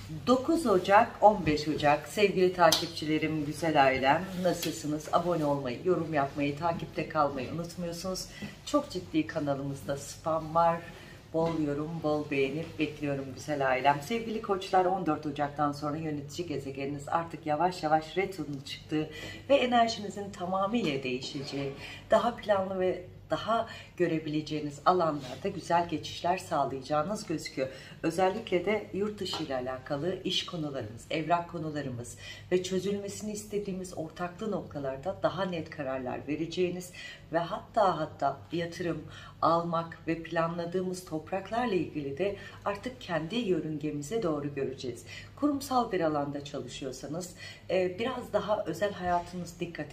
9 Ocak, 15 Ocak. Sevgili takipçilerim, güzel ailem, nasılsınız? Abone olmayı, yorum yapmayı, takipte kalmayı unutmuyorsunuz. Çok ciddi kanalımızda spam var. Bol yorum, bol beğeni bekliyorum güzel ailem. Sevgili koçlar, 14 Ocak'tan sonra yönetici gezegeniniz artık yavaş yavaş retro'nun çıktığı ve enerjinizin tamamıyla değişeceği, daha planlı ve daha görebileceğiniz alanlarda güzel geçişler sağlayacağınız gözüküyor. Özellikle de yurt dışı ile alakalı iş konularımız, evrak konularımız ve çözülmesini istediğimiz ortaklı noktalarda daha net kararlar vereceğiniz ve hatta yatırım almak ve planladığımız topraklarla ilgili de artık kendi yörüngemize doğru göreceğiz. Kurumsal bir alanda çalışıyorsanız biraz daha özel hayatınız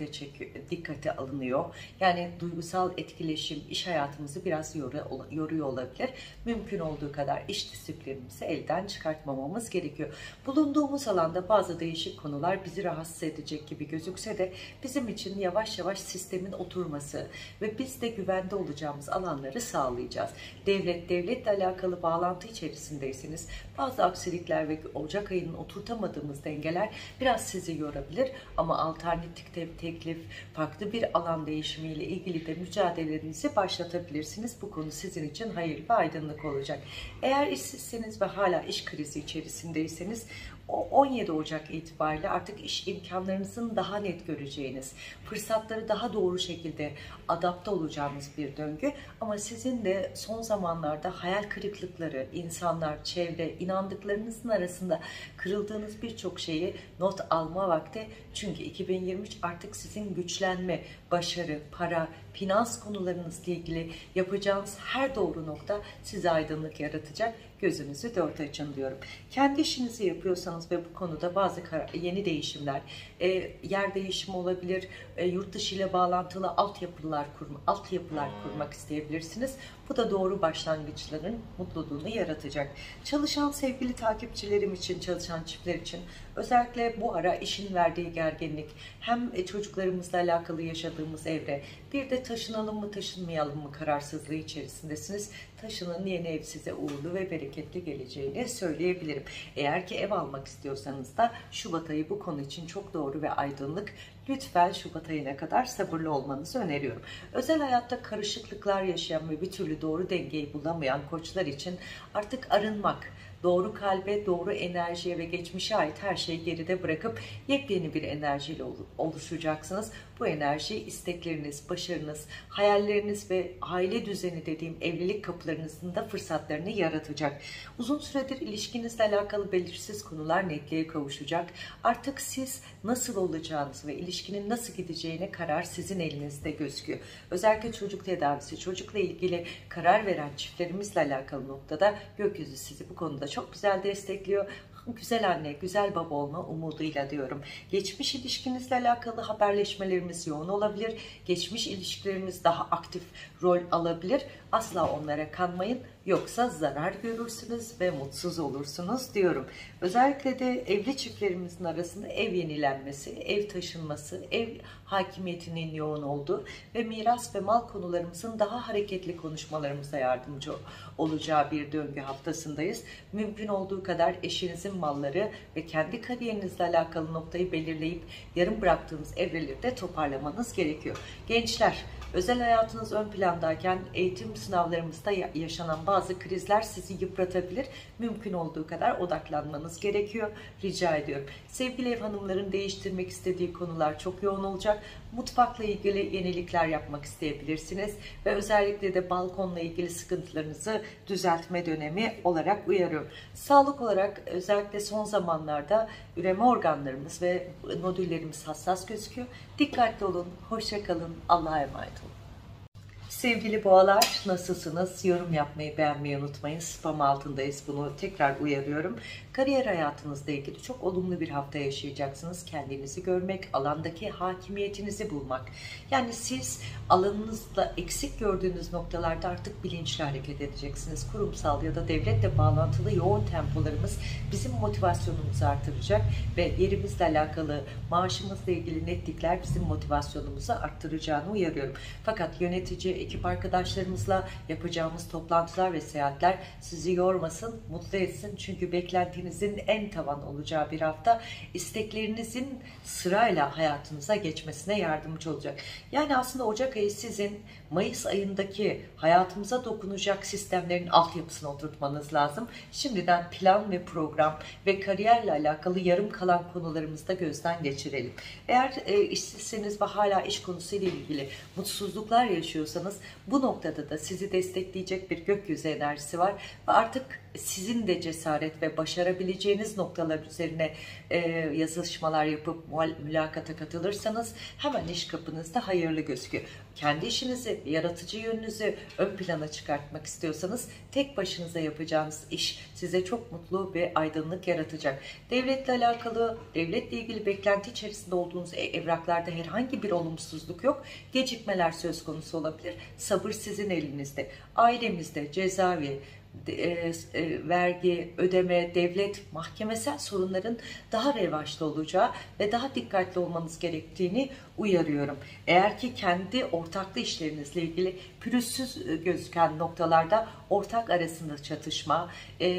dikkate alınıyor. Yani duygusal etkileşim iş hayatımızı biraz yoruyor olabilir. Mümkün olduğu kadar iş disiplinimizi elden çıkartmamamız gerekiyor. Bulunduğumuz alanda bazı değişik konular bizi rahatsız edecek gibi gözükse de bizim için yavaş yavaş sistemin oturması ve biz de güvende olacağımız alanları sağlayacağız. Devletle alakalı bağlantı içerisindeyseniz bazı aksilikler ve Ocak ayının oturtamadığımız dengeler biraz sizi yorabilir ama alternatif teklif, farklı bir alan değişimiyle ilgili de mücadelenizi başlatabilirsiniz. Bu konu sizin için hayırlı ve aydınlık olacak. Eğer işsizseniz ve hala iş krizi içerisindeyseniz o 17 Ocak itibariyle artık iş imkanlarınızın daha net göreceğiniz, fırsatları daha doğru şekilde adapte olacağınız bir döngü. Ama sizin de son zamanlarda hayal kırıklıkları, insanlar, çevre, inandıklarınızın arasında kırıldığınız birçok şeyi not alma vakti. Çünkü 2023 artık sizin güçlenme, başarı, para, finans konularınızla ilgili yapacağınız her doğru nokta size aydınlık yaratacak. Gözünüzü dört açın diyorum. Kendi işinizi yapıyorsanız ve bu konuda bazı yeni değişimler, yer değişimi olabilir, yurt dışı ile bağlantılı altyapılar kurmak isteyebilirsiniz. Bu da doğru başlangıçların mutluluğunu yaratacak. Çalışan sevgili takipçilerim için, çalışan çiftler için özellikle bu ara işin verdiği gerginlik, hem çocuklarımızla alakalı yaşadığımız evre, bir de taşınalım mı taşınmayalım mı kararsızlığı içerisindesiniz. Taşının yeni ev size uğurlu ve bereketli geleceğini söyleyebilirim. Eğer ki ev almak istiyorsanız da Şubat ayı bu konu için çok doğru ve aydınlık. Lütfen Şubat ayına kadar sabırlı olmanızı öneriyorum. Özel hayatta karışıklıklar yaşayan ve bir türlü doğru dengeyi bulamayan koçlar için artık arınmak, doğru kalbe, doğru enerjiye ve geçmişe ait her şeyi geride bırakıp yepyeni bir enerjiyle oluşacaksınız. Bu enerji istekleriniz, başarınız, hayalleriniz ve aile düzeni dediğim evlilik kapılarınızın da fırsatlarını yaratacak. Uzun süredir ilişkinizle alakalı belirsiz konular netliğe kavuşacak. Artık siz nasıl olacağınız ve ilişkinin nasıl gideceğine karar sizin elinizde gözüküyor. Özellikle çocuk tedavisi, çocukla ilgili karar veren çiftlerimizle alakalı noktada gökyüzü sizi bu konuda çok güzel destekliyor. Güzel anne, güzel baba olma umuduyla diyorum. Geçmiş ilişkinizle alakalı haberleşmelerimiz yoğun olabilir. Geçmiş ilişkilerimiz daha aktif rol alabilir. Asla onlara kanmayın. Yoksa zarar görürsünüz ve mutsuz olursunuz diyorum. Özellikle de evli çiftlerimizin arasında ev yenilenmesi, ev taşınması, ev hakimiyetinin yoğun olduğu ve miras ve mal konularımızın daha hareketli konuşmalarımıza yardımcı olacağı bir döngü haftasındayız. Mümkün olduğu kadar eşinizin malları ve kendi kariyerinizle alakalı noktayı belirleyip yarım bıraktığınız evreleri de toparlamanız gerekiyor. Gençler, özel hayatınız ön plandayken eğitim sınavlarımızda yaşanan bazı krizler sizi yıpratabilir. Mümkün olduğu kadar odaklanmanız gerekiyor. Rica ediyorum. Sevgili ev hanımların değiştirmek istediği konular çok yoğun olacak. Mutfakla ilgili yenilikler yapmak isteyebilirsiniz. Ve özellikle de balkonla ilgili sıkıntılarınızı düzeltme dönemi olarak uyarıyorum. Sağlık olarak özellikle son zamanlarda üreme organlarımız ve nodüllerimiz hassas gözüküyor. Dikkatli olun, hoşça kalın, Allah'a emanet olun. Sevgili boğalar, nasılsınız? Yorum yapmayı, beğenmeyi unutmayın. Spam altındayız, bunu tekrar uyarıyorum. Kariyer hayatınızla ilgili çok olumlu bir hafta yaşayacaksınız. Kendinizi görmek, alandaki hakimiyetinizi bulmak. Yani siz alanınızda eksik gördüğünüz noktalarda artık bilinçli hareket edeceksiniz. Kurumsal ya da devletle bağlantılı yoğun tempolarımız bizim motivasyonumuzu artıracak ve yerimizle alakalı, maaşımızla ilgili netlikler bizim motivasyonumuzu arttıracağını uyarıyorum. Fakat yönetici ekip arkadaşlarımızla yapacağımız toplantılar ve seyahatler sizi yormasın, mutlu etsin. Çünkü beklentinizin en tavan olacağı bir hafta, isteklerinizin sırayla hayatınıza geçmesine yardımcı olacak. Yani aslında Ocak ayı sizin Mayıs ayındaki hayatımıza dokunacak sistemlerin altyapısını oturtmanız lazım. Şimdiden plan ve program ve kariyerle alakalı yarım kalan konularımızı da gözden geçirelim. Eğer işsizseniz ve hala iş konusuyla ilgili mutsuzluklar yaşıyorsanız, bu noktada da sizi destekleyecek bir gökyüzü enerjisi var ve artık sizin de cesaret ve başarabileceğiniz noktalar üzerine yazışmalar yapıp mülakata katılırsanız hemen iş kapınızda hayırlı gözüküyor. Kendi işinizi, yaratıcı yönünüzü ön plana çıkartmak istiyorsanız tek başınıza yapacağınız iş size çok mutlu ve aydınlık yaratacak. Devletle alakalı, devletle ilgili beklenti içerisinde olduğunuz evraklarda herhangi bir olumsuzluk yok. Gecikmeler söz konusu olabilir. Sabır sizin elinizde. Ailemizde cezaevi, vergi, ödeme, devlet, mahkemesel sorunların daha revaçta olacağı ve daha dikkatli olmanız gerektiğini uyarıyorum. Eğer ki kendi ortaklı işlerinizle ilgili pürüzsüz gözüken noktalarda ortak arasında çatışma,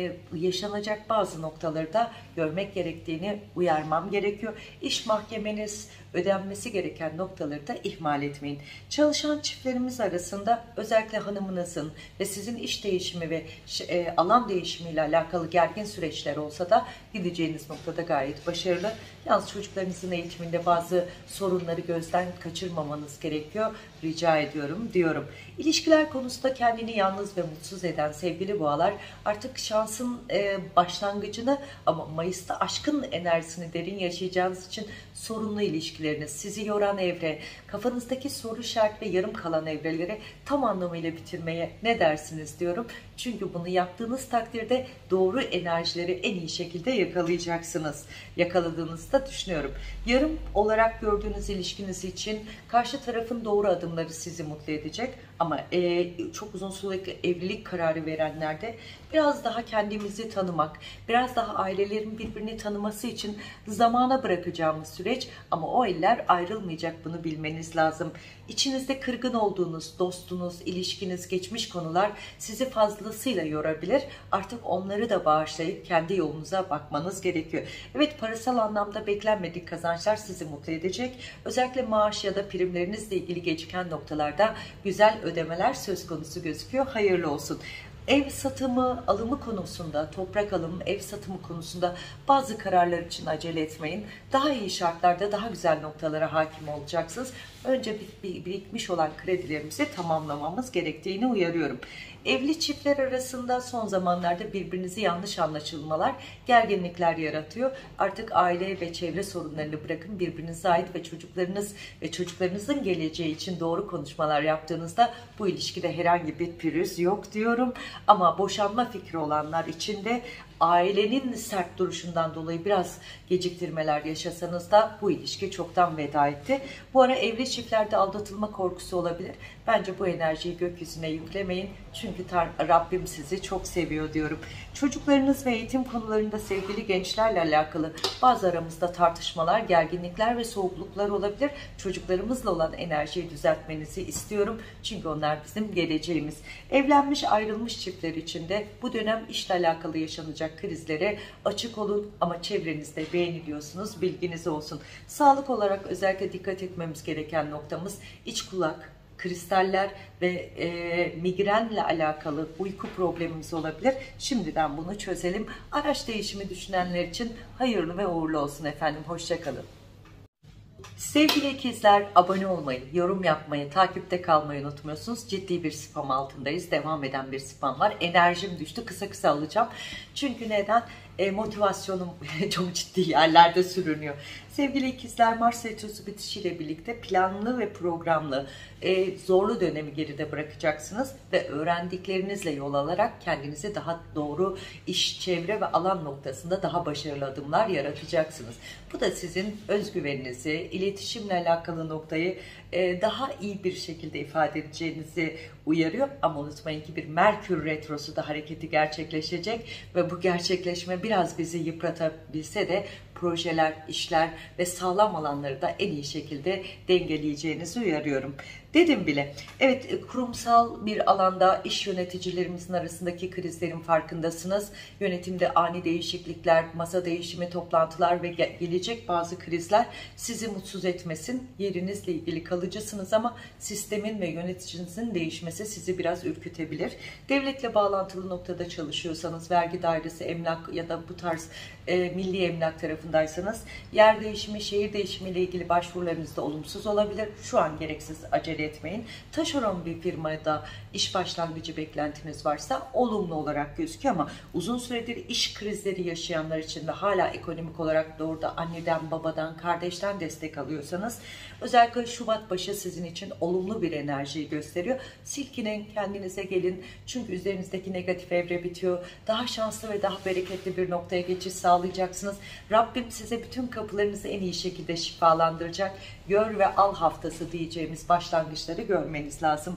yaşanacak bazı noktaları da görmek gerektiğini uyarmam gerekiyor. İş mahkemeniz, ödenmesi gereken noktaları da ihmal etmeyin. Çalışan çiftlerimiz arasında özellikle hanımınızın ve sizin iş değişimi ve alan değişimiyle alakalı gergin süreçler olsa da gideceğiniz noktada gayet başarılı. Yalnız çocuklarınızın eğitiminde bazı sorunları gözden kaçırmamanız gerekiyor. Rica ediyorum diyorum. İlişkiler konusunda kendini yalnız ve mutsuz eden sevgili boğalar, artık şansın başlangıcını ama Mayıs'ta aşkın enerjisini derin yaşayacağınız için sorunlu ilişkileriniz, sizi yoran evre, kafanızdaki soru işaret ve yarım kalan evreleri tam anlamıyla bitirmeye ne dersiniz diyorum. Çünkü bunu yaptığınız takdirde doğru enerjileri en iyi şekilde yakalayacaksınız. Yakaladığınızda düşünüyorum. Yarım olarak gördüğünüz ilişkiniz için karşı tarafın doğru adımları sizi mutlu edecek. Ama çok uzun sürelik evlilik kararı verenlerde biraz daha kendimizi tanımak, biraz daha ailelerin birbirini tanıması için zamana bırakacağımız süreç, ama o eller ayrılmayacak, bunu bilmeniz lazım. İçinizde kırgın olduğunuz dostunuz, ilişkiniz, geçmiş konular sizi fazlasıyla yorabilir. Artık onları da bağışlayıp kendi yolunuza bakmanız gerekiyor. Evet, parasal anlamda beklenmedik kazançlar sizi mutlu edecek. Özellikle maaş ya da primlerinizle ilgili geciken noktalarda güzel ödemeler söz konusu gözüküyor. Hayırlı olsun. Ev satımı, alımı konusunda, toprak alımı, ev satımı konusunda bazı kararlar için acele etmeyin. Daha iyi şartlarda, daha güzel noktalara hakim olacaksınız. Önce birikmiş olan kredilerimizi tamamlamamız gerektiğini uyarıyorum. Evli çiftler arasında son zamanlarda birbirinizi yanlış anlaşılmalar, gerginlikler yaratıyor. Artık aile ve çevre sorunlarını bırakın, birbirinize ait ve çocuklarınız ve çocuklarınızın geleceği için doğru konuşmalar yaptığınızda bu ilişkide herhangi bir pürüz yok diyorum. Ama boşanma fikri olanlar için de ailenin sert duruşundan dolayı biraz geciktirmeler yaşasanız da bu ilişki çoktan veda etti. Bu ara evli çiftlerde aldatılma korkusu olabilir. Bence bu enerjiyi gökyüzüne yüklemeyin. Çünkü Rabbim sizi çok seviyor diyorum. Çocuklarınız ve eğitim konularında sevgili gençlerle alakalı bazı aramızda tartışmalar, gerginlikler ve soğukluklar olabilir. Çocuklarımızla olan enerjiyi düzeltmenizi istiyorum. Çünkü onlar bizim geleceğimiz. Evlenmiş, ayrılmış çiftler için de bu dönem işle alakalı yaşanacak krizlere açık olun, ama çevrenizde beğeniliyorsunuz, bilginiz olsun. Sağlık olarak özellikle dikkat etmemiz gereken noktamız iç kulak, kristaller ve migrenle alakalı uyku problemimiz olabilir. Şimdiden bunu çözelim. Araç değişimi düşünenler için hayırlı ve uğurlu olsun efendim. Hoşçakalın. Sevgili ikizler, abone olmayı, yorum yapmayı, takipte kalmayı unutmuyorsunuz. Ciddi bir spam altındayız. Devam eden bir spam var. Enerjim düştü. Kısa kısa alacağım. Çünkü neden? Motivasyonum çok ciddi yerlerde sürünüyor. Sevgili ikizler, Mars retrosu bitişiyle birlikte planlı ve programlı zorlu dönemi geride bırakacaksınız ve öğrendiklerinizle yol alarak kendinizi daha doğru iş, çevre ve alan noktasında daha başarılı adımlar yaratacaksınız. Bu da sizin özgüveninizi, iletişimle alakalı noktayı daha iyi bir şekilde ifade edeceğinizi uyarıyor. Ama unutmayın ki bir Merkür retrosu da hareketi gerçekleşecek ve bu gerçekleşme biraz bizi yıpratabilse de projeler, işler ve sağlam alanları da en iyi şekilde dengeleyeceğinizi uyarıyorum. Dedim bile. Evet, kurumsal bir alanda iş yöneticilerimizin arasındaki krizlerin farkındasınız. Yönetimde ani değişiklikler, masa değişimi, toplantılar ve gelecek bazı krizler sizi mutsuz etmesin. Yerinizle ilgili kalıcısınız ama sistemin ve yöneticinizin değişmesi sizi biraz ürkütebilir. Devletle bağlantılı noktada çalışıyorsanız, vergi dairesi, emlak ya da bu tarz milli emlak tarafındaysanız yer değişimi, şehir değişimi ile ilgili başvurularınız da olumsuz olabilir. Şu an gereksiz acele etmeyin. Taşeron bir firmada iş başlangıcı beklentiniz varsa olumlu olarak gözüküyor ama uzun süredir iş krizleri yaşayanlar için ve hala ekonomik olarak doğruda anneden, babadan, kardeşten destek alıyorsanız özellikle Şubat başı sizin için olumlu bir enerjiyi gösteriyor. Silkinin, kendinize gelin. Çünkü üzerinizdeki negatif evre bitiyor. Daha şanslı ve daha bereketli bir noktaya geçiş sağlayacaksınız. Rabbim size bütün kapılarınızı en iyi şekilde şifalandıracak. Gör ve al haftası diyeceğimiz başlangıçları görmeniz lazım.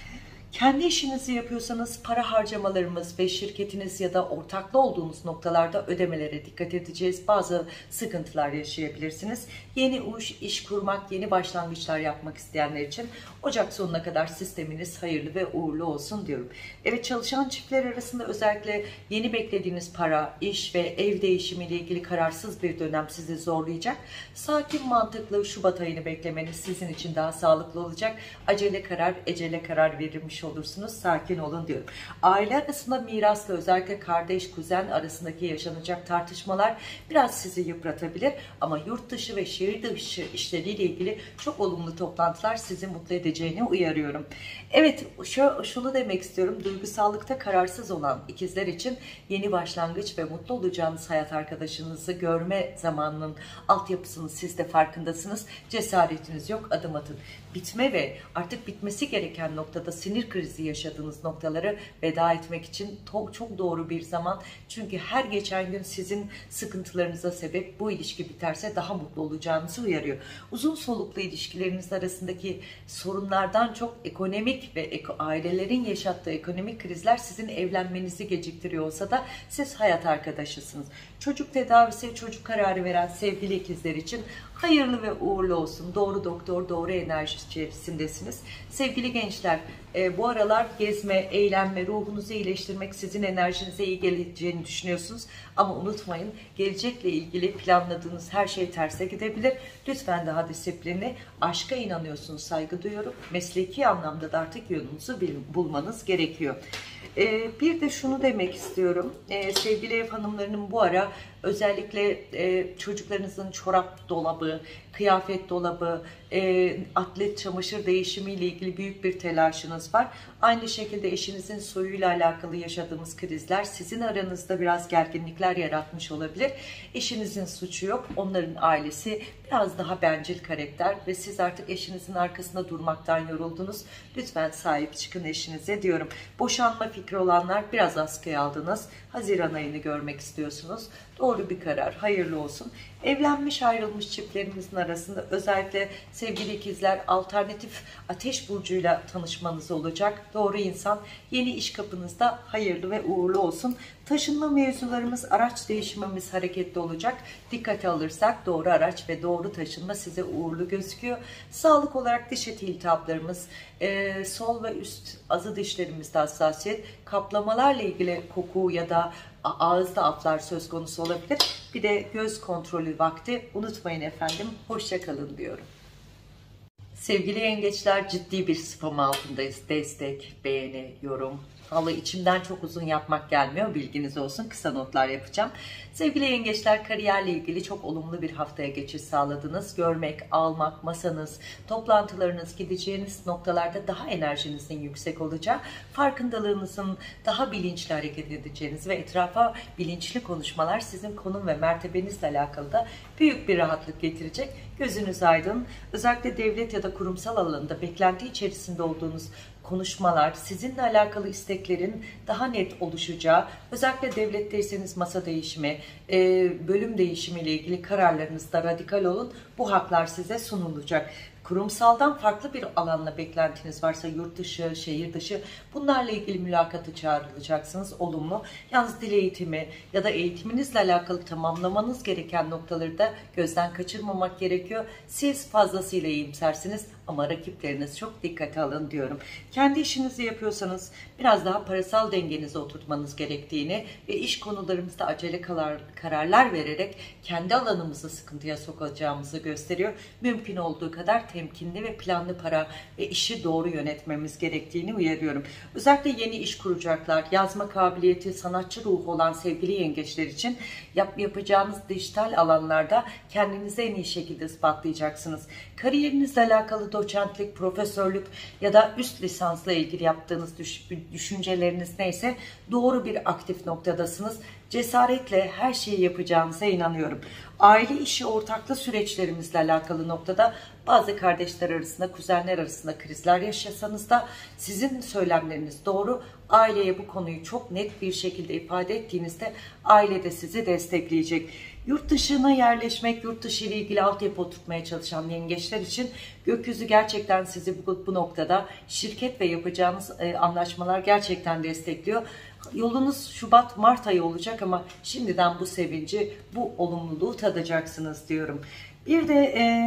Kendi işinizi yapıyorsanız para harcamalarımız ve şirketiniz ya da ortaklı olduğunuz noktalarda ödemelere dikkat edeceğiz. Bazı sıkıntılar yaşayabilirsiniz. Yeni iş kurmak, yeni başlangıçlar yapmak isteyenler için Ocak sonuna kadar sisteminiz hayırlı ve uğurlu olsun diyorum. Evet, çalışan çiftler arasında özellikle yeni beklediğiniz para, iş ve ev değişimiyle ilgili kararsız bir dönem sizi zorlayacak. Sakin, mantıklı Şubat ayını beklemeniz sizin için daha sağlıklı olacak. Acele karar, ecele karar verilmiş olursunuz. Sakin olun diyorum. Aile arasında mirasla özellikle kardeş, kuzen arasındaki yaşanacak tartışmalar biraz sizi yıpratabilir ama yurt dışı ve şehir dışı işleriyle ilgili çok olumlu toplantılar sizi mutlu edeceğini uyarıyorum. Evet, şunu demek istiyorum. Duygusallıkta kararsız olan ikizler için yeni başlangıç ve mutlu olacağınız hayat arkadaşınızı görme zamanının altyapısını siz de farkındasınız. Cesaretiniz yok, adım atın. Bitme ve artık bitmesi gereken noktada sinir krizi yaşadığınız noktaları veda etmek için çok doğru bir zaman. Çünkü her geçen gün sizin sıkıntılarınıza sebep, bu ilişki biterse daha mutlu olacağınızı uyarıyor. Uzun soluklu ilişkileriniz arasındaki sorunlardan çok ekonomik ve ailelerin yaşattığı ekonomik krizler sizin evlenmenizi geciktiriyor olsa da siz hayat arkadaşısınız. Çocuk tedavisi, çocuk kararı veren sevgili ikizler için hayırlı ve uğurlu olsun. Doğru doktor, doğru enerji içerisindesiniz. Sevgili gençler, bu aralar gezme, eğlenme, ruhunuzu iyileştirmek, sizin enerjinize iyi geleceğini düşünüyorsunuz. Ama unutmayın, gelecekle ilgili planladığınız her şey terse gidebilir. Lütfen daha disiplinli, aşka inanıyorsunuz, saygı duyuyorum. Mesleki anlamda da artık yolunuzu bulmanız gerekiyor. Bir de şunu demek istiyorum. Sevgili ev hanımlarının bu ara özellikle çocuklarınızın çorap dolabı, kıyafet dolabı, atlet çamaşır değişimiyle ilgili büyük bir telaşınız var. Aynı şekilde eşinizin soyuyla alakalı yaşadığımız krizler sizin aranızda biraz gerginlikler yaratmış olabilir. Eşinizin suçu yok. Onların ailesi biraz daha bencil karakter ve siz artık eşinizin arkasında durmaktan yoruldunuz. Lütfen sahip çıkın eşinize diyorum. Boşanma fikri olanlar biraz askıya aldınız. Haziran ayını görmek istiyorsunuz. Doğru bir karar. Hayırlı olsun. Evlenmiş ayrılmış çiftlerimizin arasında özellikle sevgili ikizler alternatif ateş burcuyla tanışmanız olacak. Doğru insan yeni iş kapınızda hayırlı ve uğurlu olsun. Taşınma mevzularımız, araç değişimimiz hareketli olacak. Dikkate alırsak doğru araç ve doğru taşınma size uğurlu gözüküyor. Sağlık olarak diş eti iltihaplarımız, sol ve üst azı dişlerimizde hassasiyet, kaplamalarla ilgili koku ya da ağızda aflar söz konusu olabilir. Bir de göz kontrolü vakti. Unutmayın efendim. Hoşça kalın diyorum. Sevgili yengeçler, ciddi bir spam altındayız. Destek, beğeni, yorum. Vallahi içimden çok uzun yapmak gelmiyor. Bilginiz olsun. Kısa notlar yapacağım. Sevgili yengeçler, kariyerle ilgili çok olumlu bir haftaya geçiş sağladınız. Görmek, almak, masanız, toplantılarınız, gideceğiniz noktalarda daha enerjinizin yüksek olacağı, farkındalığınızın daha bilinçli hareket edeceğiniz ve etrafa bilinçli konuşmalar sizin konum ve mertebenizle alakalı da büyük bir rahatlık getirecek. Gözünüz aydın. Özellikle devlet ya da kurumsal alanında beklenti içerisinde olduğunuz konuşmalar, sizinle alakalı isteklerin daha net oluşacağı, özellikle devletteyseniz masa değişimi, bölüm değişimi ile ilgili kararlarınızda radikal olun. Bu haklar size sunulacak. Kurumsaldan farklı bir alanla beklentiniz varsa yurt dışı, şehir dışı, bunlarla ilgili mülakata çağrılacaksınız, olumlu. Yalnız dil eğitimi ya da eğitiminizle alakalı tamamlamanız gereken noktaları da gözden kaçırmamak gerekiyor. Siz fazlasıyla iyimsersiniz ama rakipleriniz çok dikkate alın diyorum. Kendi işinizi yapıyorsanız biraz daha parasal dengenizi oturtmanız gerektiğini ve iş konularımızda acele kararlar vererek kendi alanımızı sıkıntıya sokacağımızı gösteriyor. Mümkün olduğu kadar temkinli ve planlı para ve işi doğru yönetmemiz gerektiğini uyarıyorum. Özellikle yeni iş kuracaklar, yazma kabiliyeti, sanatçı ruhu olan sevgili yengeçler için yapacağınız dijital alanlarda kendinizi en iyi şekilde ispatlayacaksınız. Kariyerinizle alakalı doçentlik, profesörlük ya da üst lisansla ilgili yaptığınız düşünceleriniz neyse doğru bir aktif noktadasınız. Cesaretle her şeyi yapacağınıza inanıyorum. Aile işi ortaklı süreçlerimizle alakalı noktada bazı kardeşler arasında, kuzenler arasında krizler yaşasanız da sizin söylemleriniz doğru. Aileye bu konuyu çok net bir şekilde ifade ettiğinizde aile de sizi destekleyecek. Yurt dışına yerleşmek, yurt dışı ile ilgili altyapı oturtmaya çalışan yengeçler için gökyüzü gerçekten sizi bu noktada şirket ve yapacağınız anlaşmalar gerçekten destekliyor. Yolunuz Şubat-Mart ayı olacak ama şimdiden bu sevinci, bu olumluluğu tadacaksınız diyorum. Bir de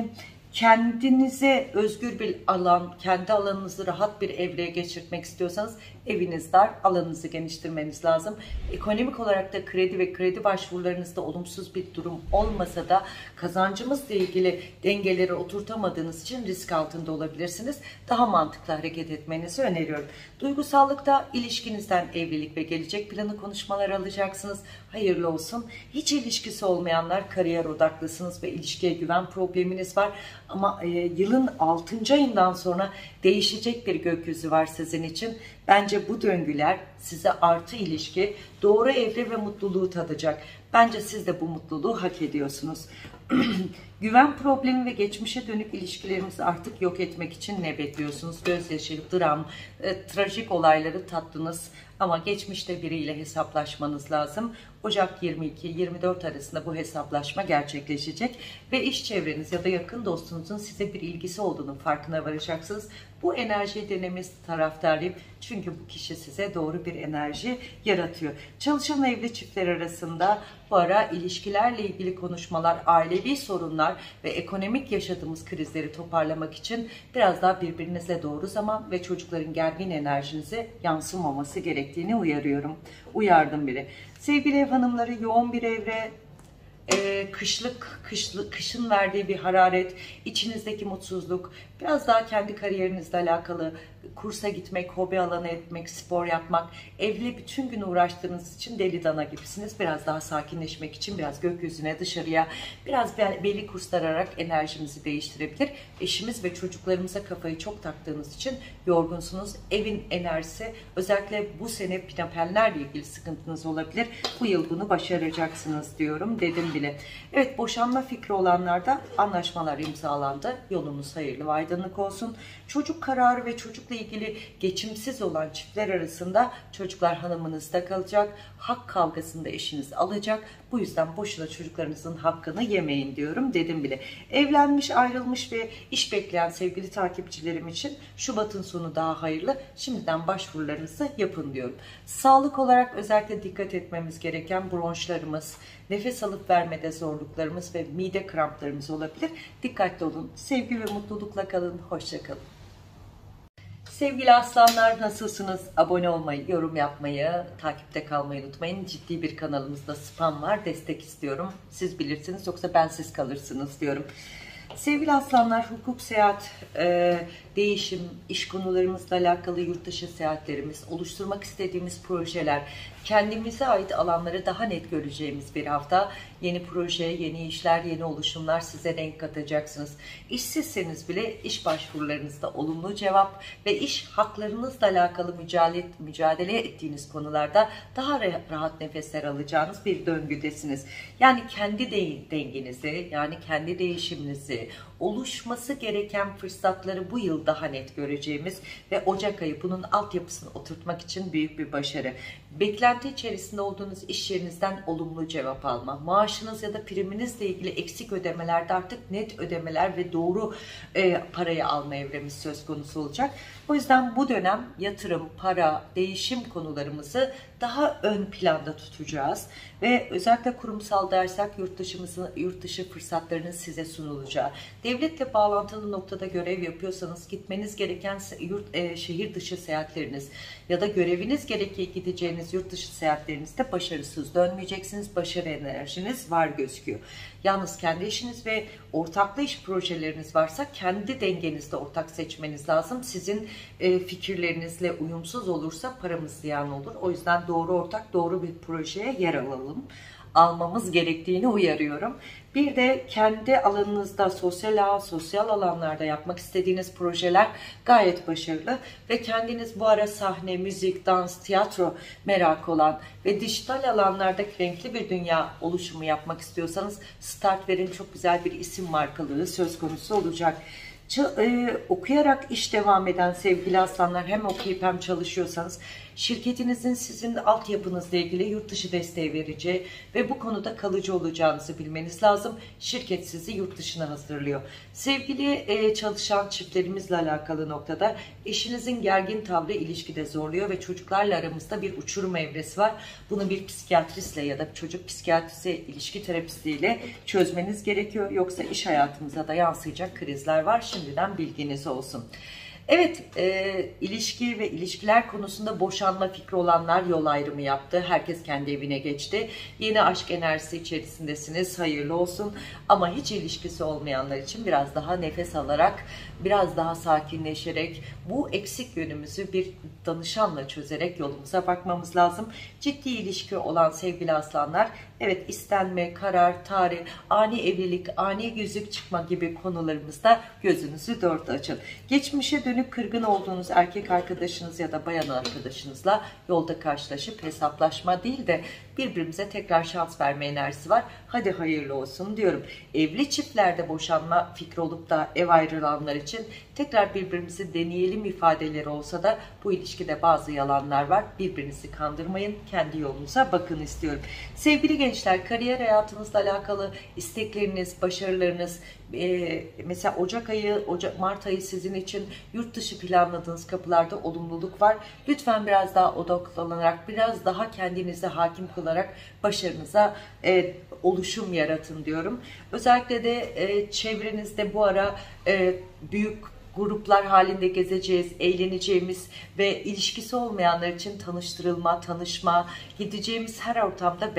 kendinize özgür bir alan, kendi alanınızı rahat bir evreye geçirtmek istiyorsanız eviniz dar, alanınızı geniştirmeniz lazım. Ekonomik olarak da kredi ve kredi başvurularınızda olumsuz bir durum olmasa da kazancımızla ilgili dengeleri oturtamadığınız için risk altında olabilirsiniz. Daha mantıklı hareket etmenizi öneriyorum. Duygusallıkta ilişkinizden evlilik ve gelecek planı konuşmalar alacaksınız. Hayırlı olsun. Hiç ilişkisi olmayanlar kariyer odaklısınız ve ilişkiye güven probleminiz var. Ama yılın 6. ayından sonra değişecek bir gökyüzü var sizin için. Bence bu döngüler size artı ilişki, doğru evre ve mutluluğu tadacak. Bence siz de bu mutluluğu hak ediyorsunuz. Güven problemi ve geçmişe dönük ilişkilerimizi artık yok etmek için ne bekliyorsunuz? Gözyaşı, dram, trajik olayları tattınız ama geçmişte biriyle hesaplaşmanız lazım. Ocak 22-24 arasında bu hesaplaşma gerçekleşecek ve iş çevreniz ya da yakın dostunuzun size bir ilgisi olduğunu farkına varacaksınız. Bu enerjiyi denemesi taraftarıyım. Çünkü bu kişi size doğru bir enerji yaratıyor. Çalışan evli çiftler arasında bu ara ilişkilerle ilgili konuşmalar, ailevi sorunlar ve ekonomik yaşadığımız krizleri toparlamak için biraz daha birbirinizle doğru zaman ve çocukların gergin enerjinize yansımaması gerektiğini uyardım bile. Sevgili ev hanımları, yoğun bir evre, kışın verdiği bir hararet, içinizdeki mutsuzluk, biraz daha kendi kariyerinizle alakalı kursa gitmek, hobi alanı etmek, spor yapmak, evle bütün gün uğraştığınız için deli dana gibisiniz. Biraz daha sakinleşmek için biraz gökyüzüne, dışarıya, biraz belli kurslar ararak enerjimizi değiştirebilir. Eşimiz ve çocuklarımıza kafayı çok taktığınız için yorgunsunuz. Evin enerjisi, özellikle bu sene pinepenlerle ilgili sıkıntınız olabilir. Bu yıl bunu başaracaksınız diyorum, dedim bile. Evet, boşanma fikri olanlarda anlaşmalar imzalandı. Yolunuz hayırlı ve aydınlık olsun. Çocuk kararı ve çocukla ilgili geçimsiz olan çiftler arasında çocuklar hanımınızda kalacak. Hak kavgasında eşiniz alacak. Bu yüzden boşuna çocuklarınızın hakkını yemeyin diyorum, dedim bile. Evlenmiş, ayrılmış ve iş bekleyen sevgili takipçilerim için Şubat'ın sonu daha hayırlı. Şimdiden başvurularınızı yapın diyorum. Sağlık olarak özellikle dikkat etmemiz gereken bronşlarımız, nefes alıp vermede zorluklarımız ve mide kramplarımız olabilir. Dikkatli olun. Sevgi ve mutlulukla kalın. Hoşça kalın. Sevgili aslanlar, nasılsınız? Abone olmayı, yorum yapmayı, takipte kalmayı unutmayın. Ciddi bir kanalımızda spam var. Destek istiyorum. Siz bilirsiniz, yoksa bensiz kalırsınız diyorum. Sevgili aslanlar, hukuk, seyahat, değişim, iş konularımızla alakalı yurt dışı seyahatlerimiz, oluşturmak istediğimiz projeler, kendimize ait alanları daha net göreceğimiz bir hafta. Yeni proje, yeni işler, yeni oluşumlar size renk katacaksınız. İşsizseniz bile iş başvurularınızda olumlu cevap ve iş haklarınızla alakalı mücadele ettiğiniz konularda daha rahat nefesler alacağınız bir döngüdesiniz. Yani kendi dengenizi, yani kendi değişiminizi, oluşması gereken fırsatları bu yıl daha net göreceğimiz ve Ocak ayı bunun altyapısını oturtmak için büyük bir başarı. beklenti içerisinde olduğunuz iş yerinizden olumlu cevap alma, maaşınız ya da priminizle ilgili eksik ödemelerde artık net ödemeler ve doğru parayı alma evremiz söz konusu olacak. O yüzden bu dönem yatırım, para, değişim konularımızı daha ön planda tutacağız ve özellikle kurumsal dersek yurt dışı fırsatlarının size sunulacağı, devletle bağlantılı noktada görev yapıyorsanız gitmeniz gereken şehir dışı seyahatleriniz ya da göreviniz gerektiği gideceğiniz yurt dışı seyahatlerinizde başarısız dönmeyeceksiniz. Başarı enerjiniz var gözüküyor. Yalnız kendi işiniz ve ortaklı iş projeleriniz varsa kendi dengenizde ortak seçmeniz lazım. Sizin fikirlerinizle uyumsuz olursa paramız ziyan olur. O yüzden doğru ortak, doğru bir projeye yer almamız gerektiğini uyarıyorum. Bir de kendi alanınızda sosyal alanlarda yapmak istediğiniz projeler gayet başarılı ve kendiniz bu ara sahne, müzik, dans, tiyatro merakı olan ve dijital alanlarda renkli bir dünya oluşumu yapmak istiyorsanız start verin, çok güzel bir isim markalığı söz konusu olacak. Okuyarak iş devam eden sevgili aslanlar, hem okuyup hem çalışıyorsanız şirketinizin sizin altyapınızla ilgili yurt dışı desteği vereceği ve bu konuda kalıcı olacağınızı bilmeniz lazım. Şirket sizi yurt dışına hazırlıyor. Sevgili çalışan çiftlerimizle alakalı noktada eşinizin gergin tavrı ilişkide zorluyor ve çocuklarla aramızda bir uçurum evresi var. Bunu bir psikiyatristle ya da çocuk psikiyatrisi, ilişki terapistiyle çözmeniz gerekiyor. Yoksa iş hayatımıza da yansıyacak krizler var. Şimdiden bilginiz olsun. Evet, ilişki ve ilişkiler konusunda boşanma fikri olanlar yol ayrımı yaptı. Herkes kendi evine geçti. Yeni aşk enerjisi içerisindesiniz. Hayırlı olsun. Ama hiç ilişkisi olmayanlar için biraz daha nefes alarak, biraz daha sakinleşerek, bu eksik yönümüzü bir danışanla çözerek yolumuza bakmamız lazım. Ciddi ilişki olan sevgili aslanlar, evet, istenme, karar, tarih, ani evlilik, ani yüzük çıkma gibi konularımızda gözünüzü dört açın. Geçmişe dönük kırgın olduğunuz erkek arkadaşınız ya da bayan arkadaşınızla yolda karşılaşıp hesaplaşma değil de birbirimize tekrar şans verme enerjisi var. Hadi hayırlı olsun diyorum. Evli çiftlerde boşanma fikri olup da ev ayrılanlar için tekrar birbirimizi deneyelim ifadeleri olsa da bu ilişkide bazı yalanlar var. Birbirinizi kandırmayın. Kendi yolunuza bakın istiyorum. Sevgili gençler, kariyer hayatınızla alakalı istekleriniz, başarılarınız, mesela Mart ayı sizin için yurt dışı planladığınız kapılarda olumluluk var. Lütfen biraz daha odaklanarak, biraz daha kendinize hakim kılarak başarınıza oluşum yaratın diyorum. Özellikle de çevrenizde bu ara büyük gruplar halinde gezeceğiz, eğleneceğimiz ve ilişkisi olmayanlar için tanıştırılma, tanışma, gideceğimiz her ortamda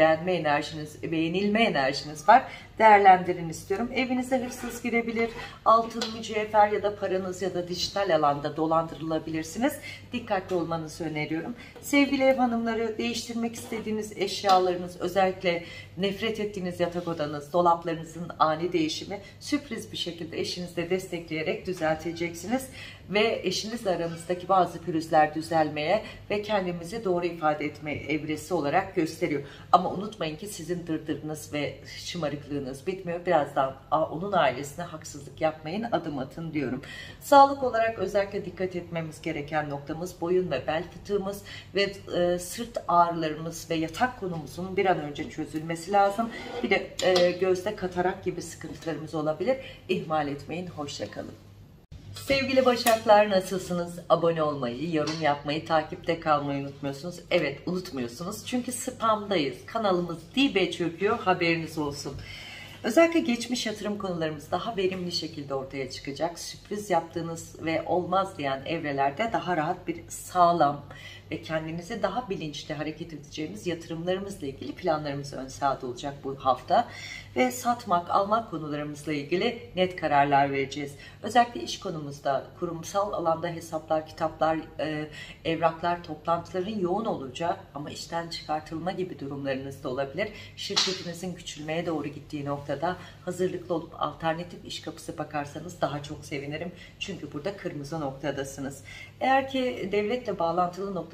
beğenilme enerjiniz var. Değerlendirin istiyorum. Evinize hırsız girebilir, altın, mücevher ya da paranız ya da dijital alanda dolandırılabilirsiniz. Dikkatli olmanızı öneriyorum. Sevgili ev hanımları, değiştirmek istediğiniz eşyalarınız, özellikle nefret ettiğiniz yatak odanız, dolaplarınızın ani değişimi sürpriz bir şekilde eşinizle destekleyerek düzelteceksiniz. Ve eşinizle aranızdaki bazı pürüzler düzelmeye ve kendimizi doğru ifade etme evresi olarak gösteriyor. Ama unutmayın ki sizin dırdırınız ve şımarıklığınız bitmiyor. Birazdan onun ailesine haksızlık yapmayın, adım atın diyorum. Sağlık olarak özellikle dikkat etmemiz gereken noktamız boyun ve bel fıtığımız ve sırt ağrılarımız ve yatak konumuzun bir an önce çözülmesi lazım. Bir de gözde katarak gibi sıkıntılarımız olabilir. İhmal etmeyin. Hoşça kalın. Sevgili Başaklar, nasılsınız? Abone olmayı, yorum yapmayı, takipte kalmayı unutmuyorsunuz. Evet, unutmuyorsunuz. Çünkü spamdayız. Kanalımız dibe çöküyor. Haberiniz olsun. Özellikle geçmiş yatırım konularımız daha verimli şekilde ortaya çıkacak. Sürpriz yaptığınız ve olmaz diyen evrelerde daha rahat bir sağlam ve kendinizi daha bilinçli hareket edeceğimiz yatırımlarımızla ilgili planlarımız ön sahada olacak bu hafta. Ve satmak, almak konularımızla ilgili net kararlar vereceğiz. Özellikle iş konumuzda kurumsal alanda hesaplar, kitaplar, evraklar, toplantıların yoğun olacağı ama işten çıkartılma gibi durumlarınız da olabilir. Şirketinizin küçülmeye doğru gittiği noktada hazırlıklı olup alternatif iş kapısı bakarsanız daha çok sevinirim. Çünkü burada kırmızı noktadasınız. Eğer ki devletle bağlantılı noktada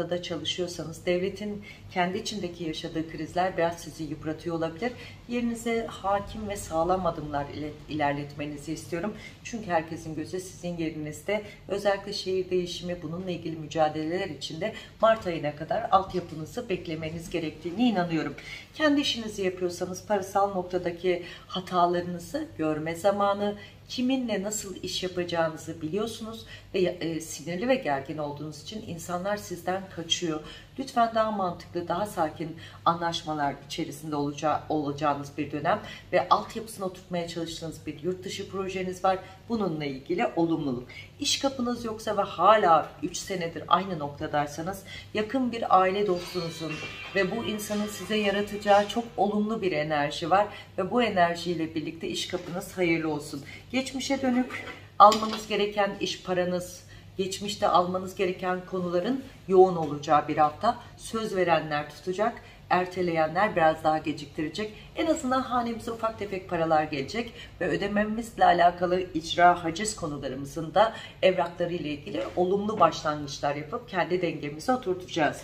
noktada çalışıyorsanız devletin kendi içindeki yaşadığı krizler biraz sizi yıpratıyor olabilir. Yerinize hakim ve sağlam adımlar ilerletmenizi istiyorum. Çünkü herkesin gözü sizin yerinizde. Özellikle şehir değişimi, bununla ilgili mücadeleler içinde Mart ayına kadar altyapınızı beklemeniz gerektiğine inanıyorum. Kendi işinizi yapıyorsanız parasal noktadaki hatalarınızı görme zamanı, kiminle nasıl iş yapacağınızı biliyorsunuz ve sinirli ve gergin olduğunuz için insanlar sizden kaçıyor. Lütfen daha mantıklı, daha sakin anlaşmalar içerisinde olacağınız bir dönem ve altyapısını oturtmaya çalıştığınız bir yurt dışı projeniz var. Bununla ilgili olumluluk. İş kapınız yoksa ve hala 3 senedir aynı noktadaysanız yakın bir aile dostunuzun ve bu insanın size yaratacağı çok olumlu bir enerji var ve bu enerjiyle birlikte iş kapınız hayırlı olsun. Geçmişe dönük almanız gereken iş paranız, geçmişte almanız gereken konuların yoğun olacağı bir hafta. Söz verenler tutacak, erteleyenler biraz daha geciktirecek. En azından hanemize ufak tefek paralar gelecek ve ödememizle alakalı icra, haciz konularımızın da evrakları ile ilgili olumlu başlangıçlar yapıp kendi dengemizi oturtacağız.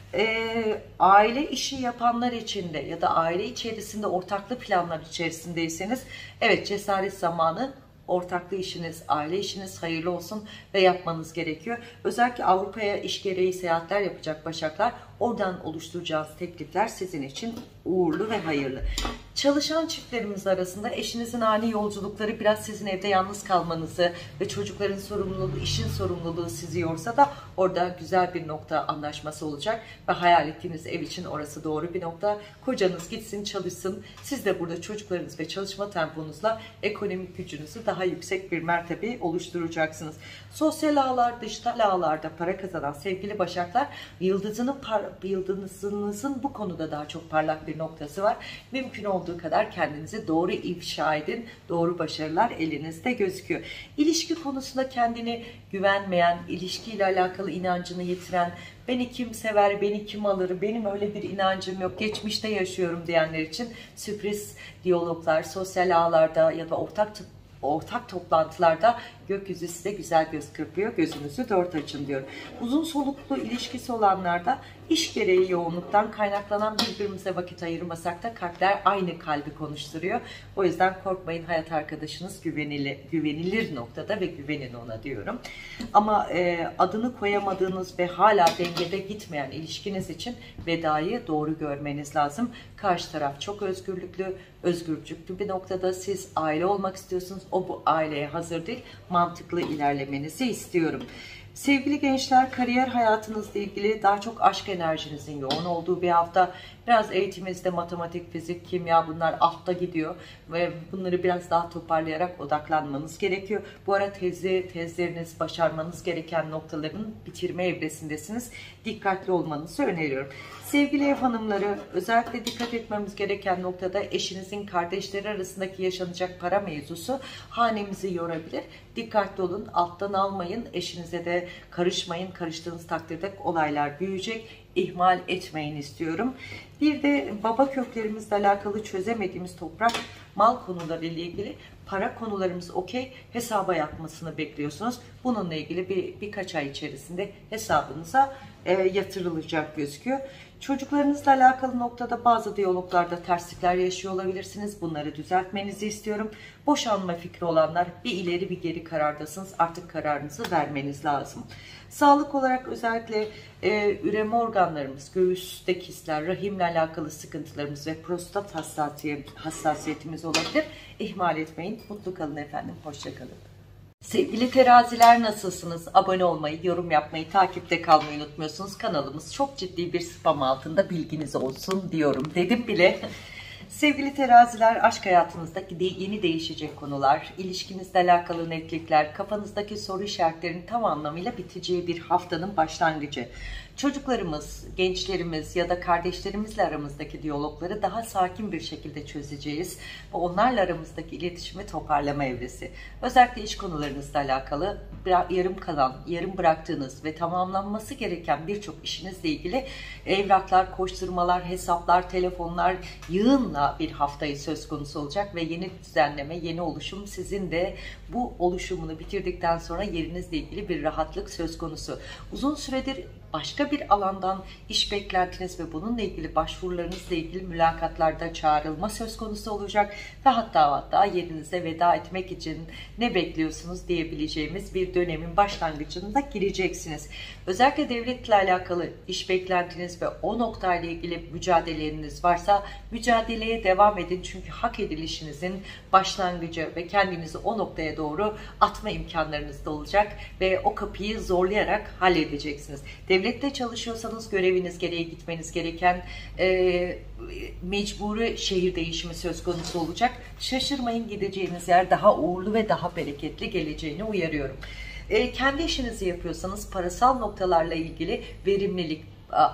Aile işi yapanlar için de ya da aile içerisinde ortaklı planlar içerisindeyseniz evet, cesaret zamanı. Ortaklı işiniz, aile işiniz hayırlı olsun ve yapmanız gerekiyor. Özellikle Avrupa'ya iş gereği seyahatler yapacak başaklar, oradan oluşturacağınız teklifler sizin için uğurlu ve hayırlı. Çalışan çiftlerimiz arasında eşinizin ani yolculukları biraz sizin evde yalnız kalmanızı ve çocukların sorumluluğu, işin sorumluluğu sizi yorsa da orada güzel bir nokta anlaşması olacak ve hayal ettiğiniz ev için orası doğru bir nokta. Kocanız gitsin çalışsın, siz de burada çocuklarınız ve çalışma temponuzla ekonomik gücünüzü daha yüksek bir mertebe oluşturacaksınız. Sosyal ağlar, dijital ağlarda para kazanan sevgili başaklar, yıldızınızın bu konuda daha çok parlak bir noktası var. Mümkün olduğu kadar kendinizi doğru ifşa edin. Doğru başarılar elinizde gözüküyor. İlişki konusunda kendini güvenmeyen, ilişkiyle alakalı inancını yitiren, beni kim sever, beni kim alır, benim öyle bir inancım yok, geçmişte yaşıyorum diyenler için sürpriz diyaloglar, sosyal ağlarda ya da ortak toplantılarda gökyüzü size güzel göz kırpıyor. Gözünüzü dört açın diyor. Uzun soluklu ilişkisi olanlarda iş gereği yoğunluktan kaynaklanan birbirimize vakit ayırmasak da kalpler aynı kalbi konuşturuyor. O yüzden korkmayın, hayat arkadaşınız güvenilir noktada ve güvenin ona diyorum. Ama adını koyamadığınız ve hala dengede gitmeyen ilişkiniz için vedayı doğru görmeniz lazım. Karşı taraf çok özgürcüklü bir noktada, siz aile olmak istiyorsunuz. O bu aileye hazır değil. Mantıklı ilerlemenizi istiyorum. Sevgili gençler, kariyer hayatınızla ilgili daha çok aşk enerjinizin yoğun olduğu bir hafta. Biraz eğitiminizde matematik, fizik, kimya bunlar altta gidiyor ve bunları biraz daha toparlayarak odaklanmanız gerekiyor. Bu ara tezleriniz, başarmanız gereken noktaların bitirme evresindesiniz. Dikkatli olmanızı öneriyorum. Sevgili ev hanımları, özellikle dikkat etmemiz gereken noktada eşinizin kardeşleri arasındaki yaşanacak para mevzusu hanemizi yorabilir. Dikkatli olun, alttan almayın, eşinize de karışmayın. Karıştığınız takdirde olaylar büyüyecek. İhmal etmeyin istiyorum. Bir de baba köklerimizle alakalı çözemediğimiz toprak, mal konuları ile ilgili para konularımız okey, hesaba yatmasını bekliyorsunuz. Bununla ilgili birkaç ay içerisinde hesabınıza yatırılacak gözüküyor. Çocuklarınızla alakalı noktada bazı diyaloglarda terslikler yaşıyor olabilirsiniz. Bunları düzeltmenizi istiyorum. Boşanma fikri olanlar bir ileri bir geri karardasınız. Artık kararınızı vermeniz lazım. Sağlık olarak özellikle üreme organlarımız, göğüste kistler, rahimle alakalı sıkıntılarımız ve prostat hassasiyetimiz olabilir. İhmal etmeyin. Mutlu kalın efendim. Hoşça kalın. Sevgili teraziler, nasılsınız? Abone olmayı, yorum yapmayı, takipte kalmayı unutmuyorsunuz. Kanalımız çok ciddi bir spam altında, bilginiz olsun diyorum. Dedim bile. Sevgili teraziler, aşk hayatınızdaki yeni değişecek konular, ilişkinizle alakalı netlikler, kafanızdaki soru işaretlerinin tam anlamıyla biteceği bir haftanın başlangıcı. Çocuklarımız, gençlerimiz ya da kardeşlerimizle aramızdaki diyalogları daha sakin bir şekilde çözeceğiz ve onlarla aramızdaki iletişimi toparlama evresi. Özellikle iş konularınızla alakalı yarım kalan, yarım bıraktığınız ve tamamlanması gereken birçok işinizle ilgili evraklar, koşturmalar, hesaplar, telefonlar yığınla bir haftayı söz konusu olacak ve yeni düzenleme, yeni oluşum, sizin de bu oluşumunu bitirdikten sonra yerinizle ilgili bir rahatlık söz konusu. Uzun süredir başka bir alandan iş beklentiniz ve bununla ilgili başvurularınızla ilgili mülakatlarda çağrılma söz konusu olacak ve hatta yerinize veda etmek için ne bekliyorsunuz diyebileceğimiz bir dönemin başlangıcında gireceksiniz. Özellikle devletle alakalı iş beklentiniz ve o noktayla ilgili mücadeleleriniz varsa mücadeleye devam edin. Çünkü hak edilişinizin başlangıcı ve kendinizi o noktaya doğru atma imkanlarınız da olacak ve o kapıyı zorlayarak halledeceksiniz. Devlette çalışıyorsanız göreviniz gereği gitmeniz gereken mecburi şehir değişimi söz konusu olacak. Şaşırmayın, gideceğiniz yer daha uğurlu ve daha bereketli geleceğini uyarıyorum. Kendi işinizi yapıyorsanız parasal noktalarla ilgili verimlilik,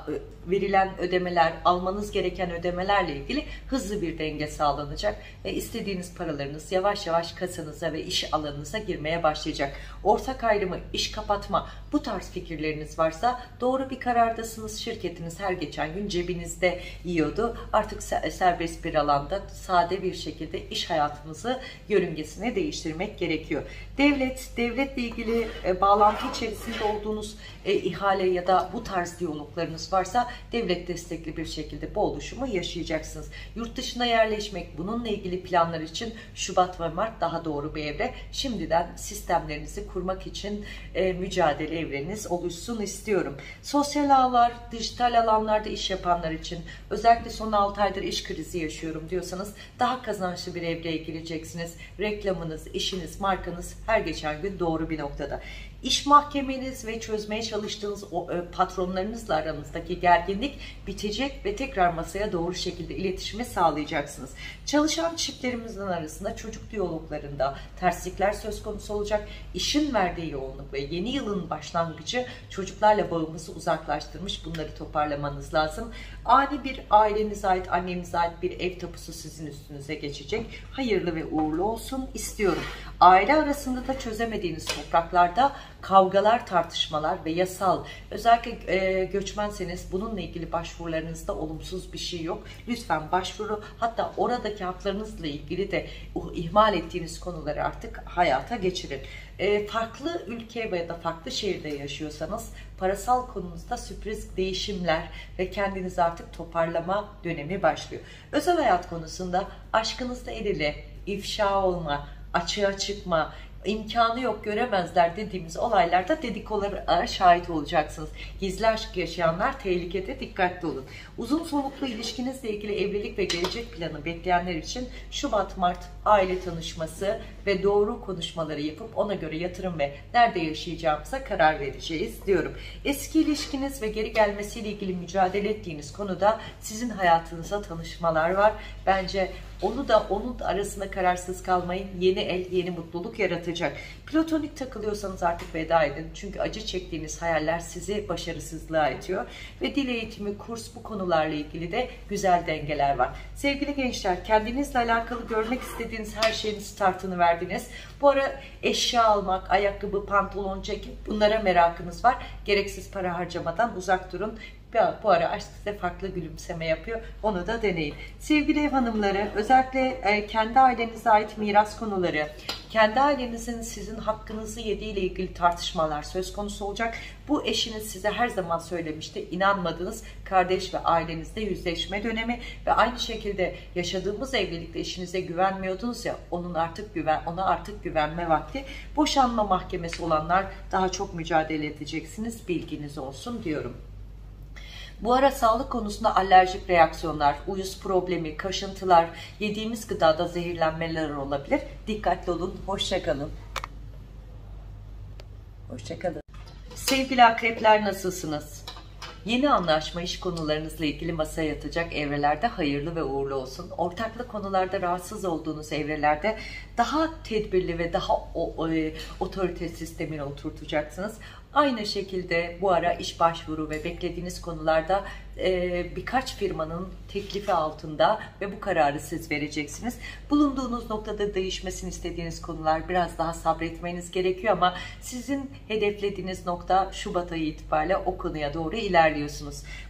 verilen ödemeler, almanız gereken ödemelerle ilgili hızlı bir denge sağlanacak ve istediğiniz paralarınız yavaş yavaş kasanıza ve iş alanınıza girmeye başlayacak. Ortak ayrımı, iş kapatma, bu tarz fikirleriniz varsa doğru bir karardasınız. Şirketiniz her geçen gün cebinizde yiyordu. Artık serbest bir alanda sade bir şekilde iş hayatınızı yörüngesine değiştirmek gerekiyor. Devletle ilgili bağlantı içerisinde olduğunuz ihale ya da bu tarz diyaloglarınız varsa devlet destekli bir şekilde bu oluşumu yaşayacaksınız. Yurt dışına yerleşmek, bununla ilgili planlar için Şubat ve Mart daha doğru bir evre. Şimdiden sistemlerinizi kurmak için mücadele evreniniz oluşsun istiyorum. Sosyal ağlar, dijital alanlarda iş yapanlar için özellikle son 6 aydır iş krizi yaşıyorum diyorsanız daha kazançlı bir evreye gireceksiniz. Reklamınız, işiniz, markanız her geçen gün doğru bir noktada. İş mahkemeniz ve çözmeye çalıştığınız patronlarınızla aranızdaki gerginlik bitecek ve tekrar masaya doğru şekilde iletişimi sağlayacaksınız. Çalışan çiftlerimizin arasında çocuk diyaloglarında terslikler söz konusu olacak. İşin verdiği yoğunluk ve yeni yılın başlangıcı çocuklarla bağımızı uzaklaştırmış, bunları toparlamanız lazım. Ani bir ailenize ait, annenize ait bir ev tapusu sizin üstünüze geçecek. Hayırlı ve uğurlu olsun istiyorum. Aile arasında da çözemediğiniz topraklarda kavgalar, tartışmalar ve yasal, özellikle göçmenseniz bununla ilgili başvurularınızda olumsuz bir şey yok. Lütfen başvuru, hatta oradaki haklarınızla ilgili de ihmal ettiğiniz konuları artık hayata geçirin. Farklı ülke veya da farklı şehirde yaşıyorsanız parasal konunuzda sürpriz değişimler ve kendinizi artık toparlama dönemi başlıyor. Özel hayat konusunda aşkınızda el ele, ifşa olma, açığa çıkma, imkanı yok, göremezler dediğimiz olaylarda dedikolara şahit olacaksınız. Gizli aşk yaşayanlar tehlikede, dikkatli olun. Uzun soluklu ilişkinizle ilgili evlilik ve gelecek planı bekleyenler için Şubat-Mart aile tanışması ve doğru konuşmaları yapıp ona göre yatırım ve nerede yaşayacağımıza karar vereceğiz diyorum. Eski ilişkiniz ve geri gelmesiyle ilgili mücadele ettiğiniz konuda sizin hayatınıza tanışmalar var. Bence onun arasında kararsız kalmayın. Yeni el, yeni mutluluk yaratacak. Platonik takılıyorsanız artık veda edin. Çünkü acı çektiğiniz hayaller sizi başarısızlığa itiyor. Ve dil eğitimi, kurs, bu konularla ilgili de güzel dengeler var. Sevgili gençler, kendinizle alakalı görmek istediğiniz her şeyin startını verdiniz. Bu ara eşya almak, ayakkabı, pantolon, ceket, bunlara merakınız var. Gereksiz para harcamadan uzak durun. Bu ara aşk size farklı gülümseme yapıyor. Onu da deneyin. Sevgili ev hanımları, özellikle kendi ailenize ait miras konuları, kendi ailenizin sizin hakkınızı yediği ile ilgili tartışmalar söz konusu olacak. Bu eşiniz size her zaman söylemişti. İnanmadınız. Kardeş ve ailenizde yüzleşme dönemi ve aynı şekilde yaşadığımız evlilikte eşinize güvenmiyordunuz ya, ona artık güvenme vakti. Boşanma mahkemesi olanlar daha çok mücadele edeceksiniz. Bilginiz olsun diyorum. Bu ara sağlık konusunda alerjik reaksiyonlar, uyuz problemi, kaşıntılar, yediğimiz gıdada zehirlenmeler olabilir. Dikkatli olun. Hoşça kalın. Hoşça kalın. Sevgili akrepler, nasılsınız? Yeni anlaşma, iş konularınızla ilgili masaya yatacak evrelerde hayırlı ve uğurlu olsun. Ortaklı konularda rahatsız olduğunuz evrelerde daha tedbirli ve daha otorite sistemine oturtacaksınız. Aynı şekilde bu ara iş başvuru ve beklediğiniz konularda birkaç firmanın teklifi altında ve bu kararı siz vereceksiniz. Bulunduğunuz noktada değişmesini istediğiniz konular, biraz daha sabretmeniz gerekiyor ama sizin hedeflediğiniz nokta Şubat ayı itibariyle o konuya doğru ilerliyorsunuz.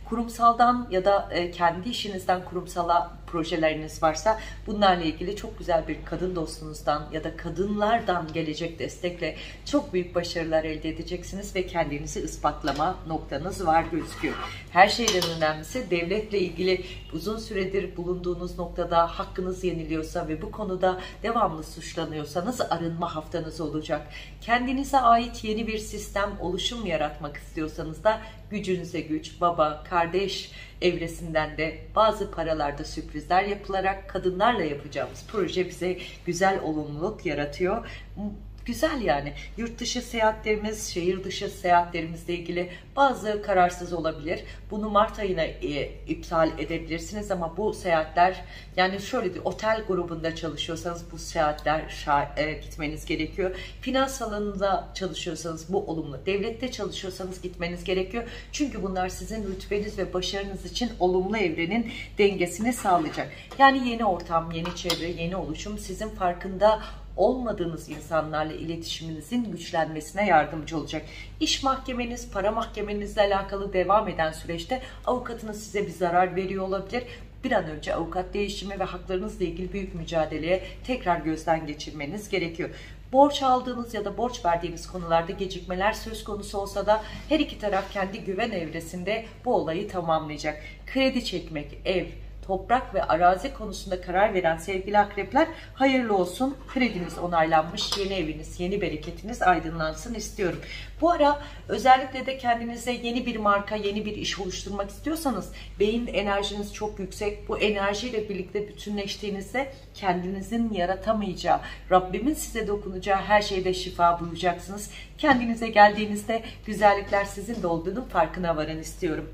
Kurumsaldan ya da kendi işinizden kurumsala projeleriniz varsa bunlarla ilgili çok güzel bir kadın dostunuzdan ya da kadınlardan gelecek destekle çok büyük başarılar elde edeceksiniz ve kendinizi ispatlama noktanız var gözüküyor. Her şeyden önemlisi devletle ilgili uzun süredir bulunduğunuz noktada hakkınız yeniliyorsa ve bu konuda devamlı suçlanıyorsanız arınma haftanız olacak. Kendinize ait yeni bir sistem, oluşum yaratmak istiyorsanız da gücünüze güç, baba, kardeş evresinden de bazı paralarda sürprizler yapılarak kadınlarla yapacağımız proje bize güzel olumluluk yaratıyor. Güzel yani. Yurt dışı seyahatlerimiz, şehir dışı seyahatlerimizle ilgili bazı kararsız olabilir. Bunu Mart ayına iptal edebilirsiniz ama bu seyahatler, yani şöyle bir otel grubunda çalışıyorsanız bu seyahatler gitmeniz gerekiyor. Finans alanında çalışıyorsanız bu olumlu. Devlette çalışıyorsanız gitmeniz gerekiyor. Çünkü bunlar sizin rütbeniz ve başarınız için olumlu evrenin dengesini sağlayacak. Yani yeni ortam, yeni çevre, yeni oluşum sizin farkında olmadığınız insanlarla iletişiminizin güçlenmesine yardımcı olacak. İş mahkemeniz, para mahkemenizle alakalı devam eden süreçte avukatınız size bir zarar veriyor olabilir. Bir an önce avukat değişimi ve haklarınızla ilgili büyük mücadeleye tekrar gözden geçirmeniz gerekiyor. Borç aldığınız ya da borç verdiğiniz konularda gecikmeler söz konusu olsa da her iki taraf kendi güven evresinde bu olayı tamamlayacak. Kredi çekmek, ev, toprak ve arazi konusunda karar veren sevgili akrepler hayırlı olsun. Krediniz onaylanmış, yeni eviniz, yeni bereketiniz aydınlansın istiyorum. Bu ara özellikle de kendinize yeni bir marka, yeni bir iş oluşturmak istiyorsanız beyin enerjiniz çok yüksek. Bu enerjiyle birlikte bütünleştiğinizde kendinizin yaratamayacağı, Rabbimin size dokunacağı her şeyde şifa bulacaksınız. Kendinize geldiğinizde güzellikler sizin de olduğunun farkına varın istiyorum.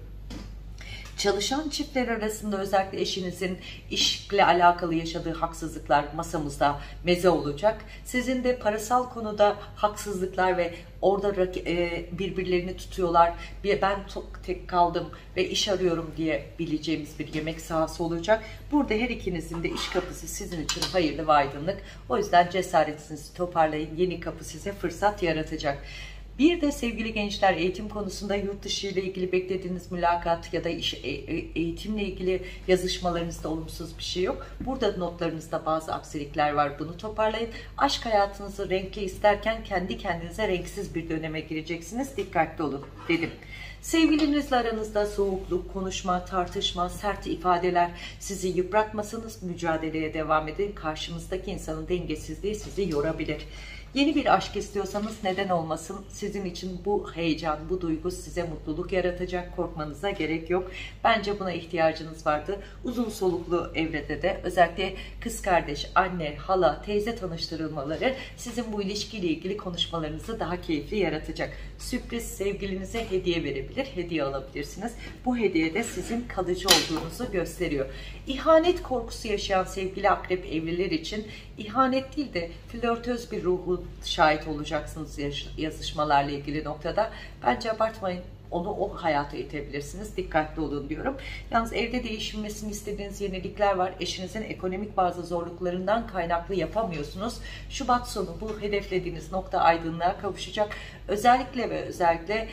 Çalışan çiftler arasında özellikle eşinizin işle alakalı yaşadığı haksızlıklar masamızda meze olacak. Sizin de parasal konuda haksızlıklar ve orada birbirlerini tutuyorlar. Ben tek kaldım ve iş arıyorum diye bileceğimiz bir yemek sahası olacak. Burada her ikinizin de iş kapısı sizin için hayırlı ve aydınlık. O yüzden cesaretinizi toparlayın. Yeni kapı size fırsat yaratacak. Bir de sevgili gençler, eğitim konusunda yurt dışı ile ilgili beklediğiniz mülakat ya da eğitimle ilgili yazışmalarınızda olumsuz bir şey yok. Burada notlarınızda bazı aksilikler var. Bunu toparlayın. Aşk hayatınızı renkli isterken kendi kendinize renksiz bir döneme gireceksiniz. Dikkatli olun dedim. Sevgilinizle aranızda soğukluk, konuşma, tartışma, sert ifadeler sizi yıpratmasanız mücadeleye devam edin. Karşımızdaki insanın dengesizliği sizi yorabilir. Yeni bir aşk istiyorsanız neden olmasın? Sizin için bu heyecan, bu duygu size mutluluk yaratacak. Korkmanıza gerek yok. Bence buna ihtiyacınız vardı. Uzun soluklu evrede de özellikle kız kardeş, anne, hala, teyze tanıştırılmaları sizin bu ilişkiyle ilgili konuşmalarınızı daha keyifli yaratacak. Sürpriz sevgilinize hediye verebilir, hediye alabilirsiniz. Bu hediye de sizin kalıcı olduğunuzu gösteriyor. İhanet korkusu yaşayan sevgili akrep evliler için ihanet değil de flörtöz bir ruhu şahit olacaksınız yazışmalarla ilgili noktada. Bence abartmayın. Onu o hayata itebilirsiniz. Dikkatli olun diyorum. Yalnız evde değişilmesini istediğiniz yenilikler var. Eşinizin ekonomik bazı zorluklarından kaynaklı yapamıyorsunuz. Şubat sonu bu hedeflediğiniz nokta aydınlığa kavuşacak. Özellikle ve özellikle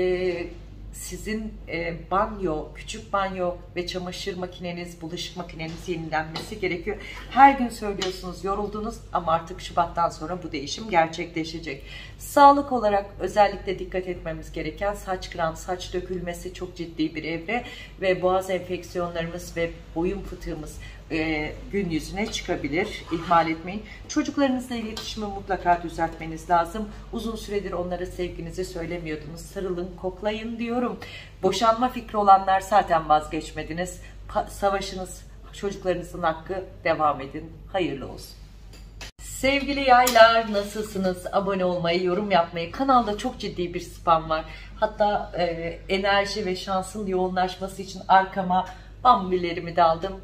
sizin banyo, küçük banyo ve çamaşır makineniz, bulaşık makineniz yenilenmesi gerekiyor. Her gün söylüyorsunuz, yoruldunuz ama artık Şubat'tan sonra bu değişim gerçekleşecek. Sağlık olarak özellikle dikkat etmemiz gereken saç kıran, saç dökülmesi çok ciddi bir evre ve boğaz enfeksiyonlarımız ve boyun fıtığımız gün yüzüne çıkabilir. İhmal etmeyin. Çocuklarınızla iletişimi mutlaka düzeltmeniz lazım. Uzun süredir onlara sevginizi söylemiyordunuz. Sarılın, koklayın diyorum. Boşanma fikri olanlar zaten vazgeçmediniz. Savaşınız, çocuklarınızın hakkı, devam edin. Hayırlı olsun. Sevgili yaylar, nasılsınız? Abone olmayı, yorum yapmayı. Kanalda çok ciddi bir spam var. Hatta enerji ve şansın yoğunlaşması için arkama bambilerimi de aldım.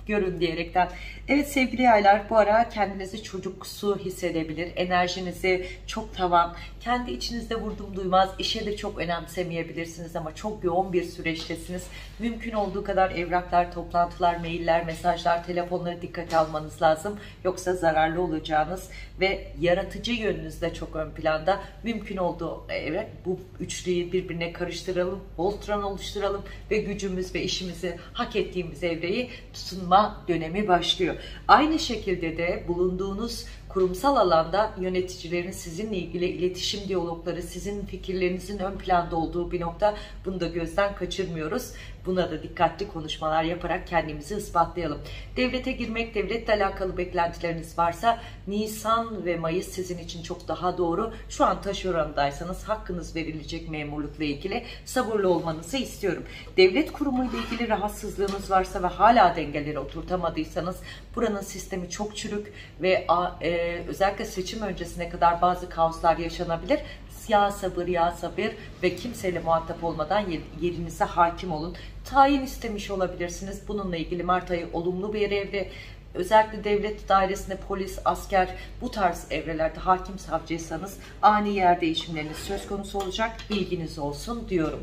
görün diyerekten. Evet sevgili yaylar, bu ara kendinizi çocuksu hissedebilir. Enerjinizi çok tavan, kendi içinizde vurdum duymaz, işe de çok önemsemeyebilirsiniz ama çok yoğun bir süreçtesiniz. Mümkün olduğu kadar evraklar, toplantılar, mailler, mesajlar, telefonları dikkate almanız lazım. Yoksa zararlı olacağınız ve yaratıcı yönünüz de çok ön planda. Mümkün olduğu evet, bu üçlüyü birbirine karıştıralım, Voltron oluşturalım ve gücümüz ve işimizi hak ettiğimiz evreyi tutunma dönemi başlıyor. Aynı şekilde de bulunduğunuz kurumsal alanda yöneticilerin sizinle ilgili iletişim diyalogları, sizin fikirlerinizin ön planda olduğu bir nokta. Bunu da gözden kaçırmıyoruz. Buna da dikkatli konuşmalar yaparak kendimizi ispatlayalım. Devlete girmek, devletle alakalı beklentileriniz varsa Nisan ve Mayıs sizin için çok daha doğru. Şu an taşerondaysanız hakkınız verilecek memurlukla ilgili sabırlı olmanızı istiyorum. Devlet kurumuyla ilgili rahatsızlığınız varsa ve hala dengeleri oturtamadıysanız buranın sistemi çok çürük ve özellikle seçim öncesine kadar bazı kaoslar yaşanabilir. Ya sabır, ya sabır ve kimseyle muhatap olmadan yerinize hakim olun. Tayin istemiş olabilirsiniz. Bununla ilgili Mart ayı olumlu bir evre. Özellikle devlet dairesinde polis, asker, bu tarz evrelerde hakim savcıysanız ani yer değişimleriniz söz konusu olacak. Bilginiz olsun diyorum.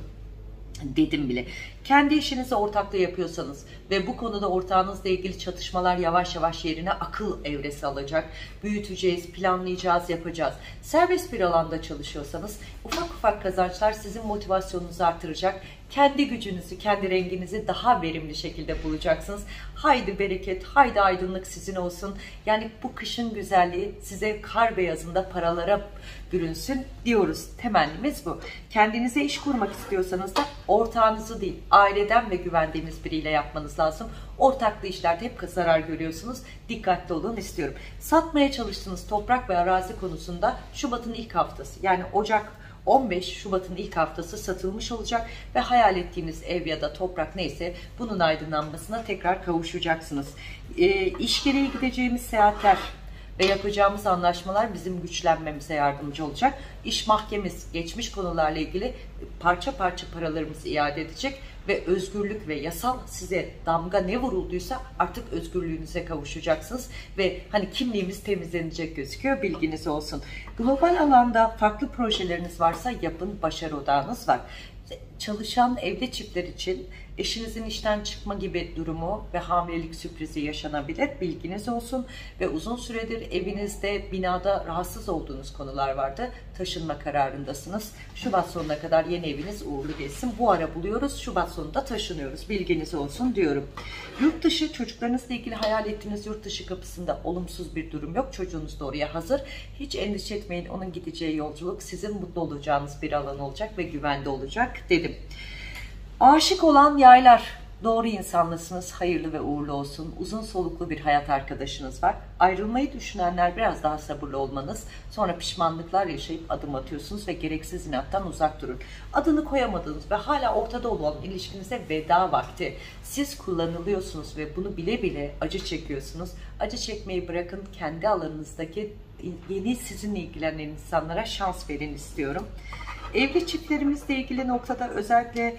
Dedim bile. Kendi işinizi ortakla yapıyorsanız ve bu konuda ortağınızla ilgili çatışmalar yavaş yavaş yerine akıl evresi alacak. Büyüteceğiz, planlayacağız, yapacağız. Serbest bir alanda çalışıyorsanız ufak ufak kazançlar sizin motivasyonunuzu artıracak. Kendi gücünüzü, kendi renginizi daha verimli şekilde bulacaksınız. Haydi bereket, haydi aydınlık sizin olsun. Yani bu kışın güzelliği size kar beyazında paralara bürünsün diyoruz. Temennimiz bu. Kendinize iş kurmak istiyorsanız da ortağınızı değil, aileden ve güvendiğiniz biriyle yapmanız lazım. Ortaklı işlerde hep zarar görüyorsunuz. Dikkatli olun istiyorum. Satmaya çalıştığınız toprak ve arazi konusunda Şubat'ın ilk haftası, yani Ocak 15 Şubat'ın ilk haftası satılmış olacak ve hayal ettiğiniz ev ya da toprak neyse bunun aydınlanmasına tekrar kavuşacaksınız. İş gereği gideceğimiz seyahatler ve yapacağımız anlaşmalar bizim güçlenmemize yardımcı olacak. İş mahkemesi geçmiş konularla ilgili parça parça paralarımızı iade edecek ve özgürlük ve yasal size damga ne vurulduysa artık özgürlüğünüze kavuşacaksınız ve hani kimliğimiz temizlenecek gözüküyor, bilginiz olsun. Global alanda farklı projeleriniz varsa yapın, başarı odağınız var. Çalışan evli çiftler için eşinizin işten çıkma gibi durumu ve hamilelik sürprizi yaşanabilir. Bilginiz olsun ve uzun süredir evinizde, binada rahatsız olduğunuz konular vardı. Taşınma kararındasınız. Şubat sonuna kadar yeni eviniz uğurlu geçsin. Bu ara buluyoruz. Şubat sonunda taşınıyoruz. Bilginiz olsun diyorum. Yurt dışı, çocuklarınızla ilgili hayal ettiğiniz yurt dışı kapısında olumsuz bir durum yok. Çocuğunuz da oraya hazır. Hiç endişe etmeyin. Onun gideceği yolculuk sizin mutlu olacağınız bir alan olacak ve güvende olacak dedim. Aşık olan yaylar, doğru insanlısınız, hayırlı ve uğurlu olsun. Uzun soluklu bir hayat arkadaşınız var. Ayrılmayı düşünenler biraz daha sabırlı olmanız, sonra pişmanlıklar yaşayıp adım atıyorsunuz ve gereksiz inattan uzak durun. Adını koyamadığınız ve hala ortada olan ilişkinize veda vakti. Siz kullanılıyorsunuz ve bunu bile bile acı çekiyorsunuz. Acı çekmeyi bırakın, kendi alanınızdaki yeni sizinle ilgilenen insanlara şans verin istiyorum. Evli çiftlerimizle ilgili noktada özellikle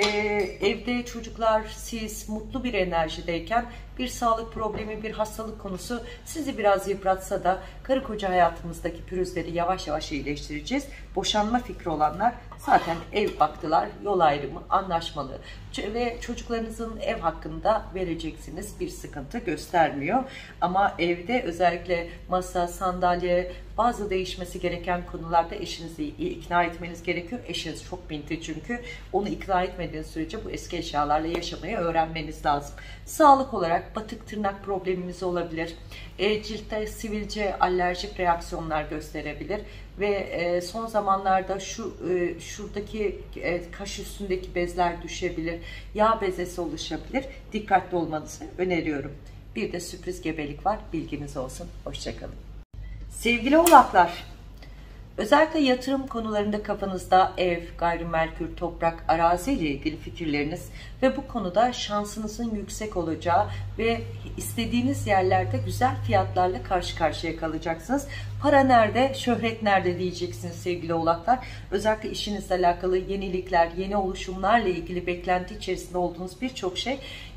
evde çocuklar, siz mutlu bir enerjideyken bir sağlık problemi, bir hastalık konusu sizi biraz yıpratsa da karı koca hayatımızdaki pürüzleri yavaş yavaş iyileştireceğiz. Boşanma fikri olanlar zaten ev baktılar, yol ayrımı anlaşmalı ve çocuklarınızın ev hakkında vereceksiniz, bir sıkıntı göstermiyor. Ama evde özellikle masa, sandalye, bazı değişmesi gereken konularda eşinizi ikna etmeniz gerekiyor. Eşiniz çok pinti çünkü, onu ikna etmediğiniz sürece bu eski eşyalarla yaşamayı öğrenmeniz lazım. Sağlık olarak batık tırnak problemimiz olabilir. Ciltte sivilce, alerjik reaksiyonlar gösterebilir ve son zamanlarda şuradaki kaş üstündeki bezler düşebilir, yağ bezesi oluşabilir. Dikkatli olmanızı öneriyorum. Bir de sürpriz gebelik var, bilginiz olsun. Hoşçakalın. Sevgili oğlaklar, Özellikle yatırım konularında kafanızda ev, gayrimenkul, toprak, arazi ile ilgili fikirleriniz ve bu konuda şansınızın yüksek olacağı ve istediğiniz yerlerde güzel fiyatlarla karşı karşıya kalacaksınız. Para nerede, şöhret nerede diyeceksiniz sevgili oğlaklar. Özellikle işinizle alakalı yenilikler, yeni oluşumlarla ilgili beklenti içerisinde olduğunuz birçok şey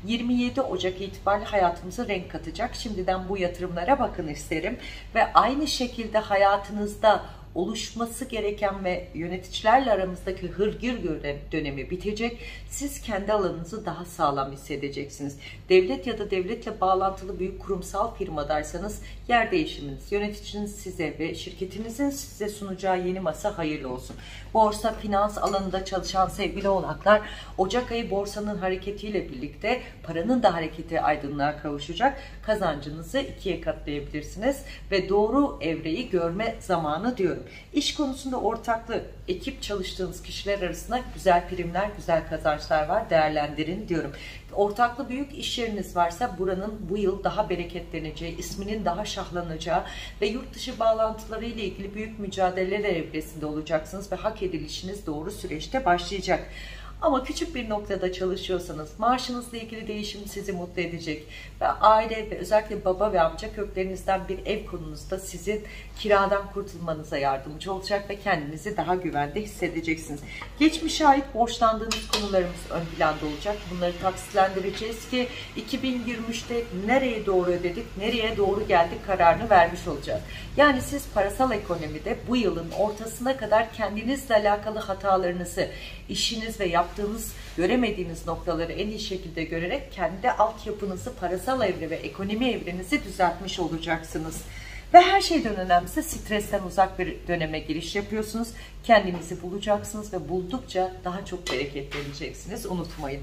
27 Ocak itibariyle hayatımıza renk katacak. Şimdiden bu yatırımlara bakın isterim. Ve aynı şekilde hayatınızda oluşması gereken ve yöneticilerle aramızdaki hırgür dönemi bitecek. Siz kendi alanınızı daha sağlam hissedeceksiniz. Devlet ya da devletle bağlantılı büyük kurumsal firmadaysanız yer değişiminiz, yöneticiniz size ve şirketinizin size sunacağı yeni masa hayırlı olsun. Borsa, finans alanında çalışan sevgili oğlaklar, Ocak ayı borsanın hareketiyle birlikte paranın da hareketi aydınlığa kavuşacak. Kazancınızı ikiye katlayabilirsiniz ve doğru evreyi görme zamanı diyorum. İş konusunda ortaklı, ekip çalıştığınız kişiler arasında güzel primler, güzel kazançlar var. Değerlendirin diyorum. Ortaklı büyük iş yeriniz varsa buranın bu yıl daha bereketleneceği, isminin daha şahlanacağı ve yurt dışı bağlantıları ile ilgili büyük mücadeleler evresinde olacaksınız ve hak edilişiniz doğru süreçte başlayacak. Ama küçük bir noktada çalışıyorsanız maaşınızla ilgili değişim sizi mutlu edecek ve aile ve özellikle baba ve amca köklerinizden bir ev konunuzda sizin kiradan kurtulmanıza yardımcı olacak ve kendinizi daha güvende hissedeceksiniz. Geçmişe ait borçlandığınız konularımız ön planda olacak. Bunları taksitlendireceğiz ki 2023'te nereye doğru ödedik, nereye doğru geldik kararını vermiş olacağız. Yani siz parasal ekonomide bu yılın ortasına kadar kendinizle alakalı hatalarınızı, işiniz ve yaptığınız, göremediğiniz noktaları en iyi şekilde görerek kendi altyapınızı, parasal evre ve ekonomi evrenizi düzeltmiş olacaksınız. Ve her şeyden önemlisi stresten uzak bir döneme giriş yapıyorsunuz. Kendinizi bulacaksınız ve buldukça daha çok bereketleneceksiniz. Unutmayın.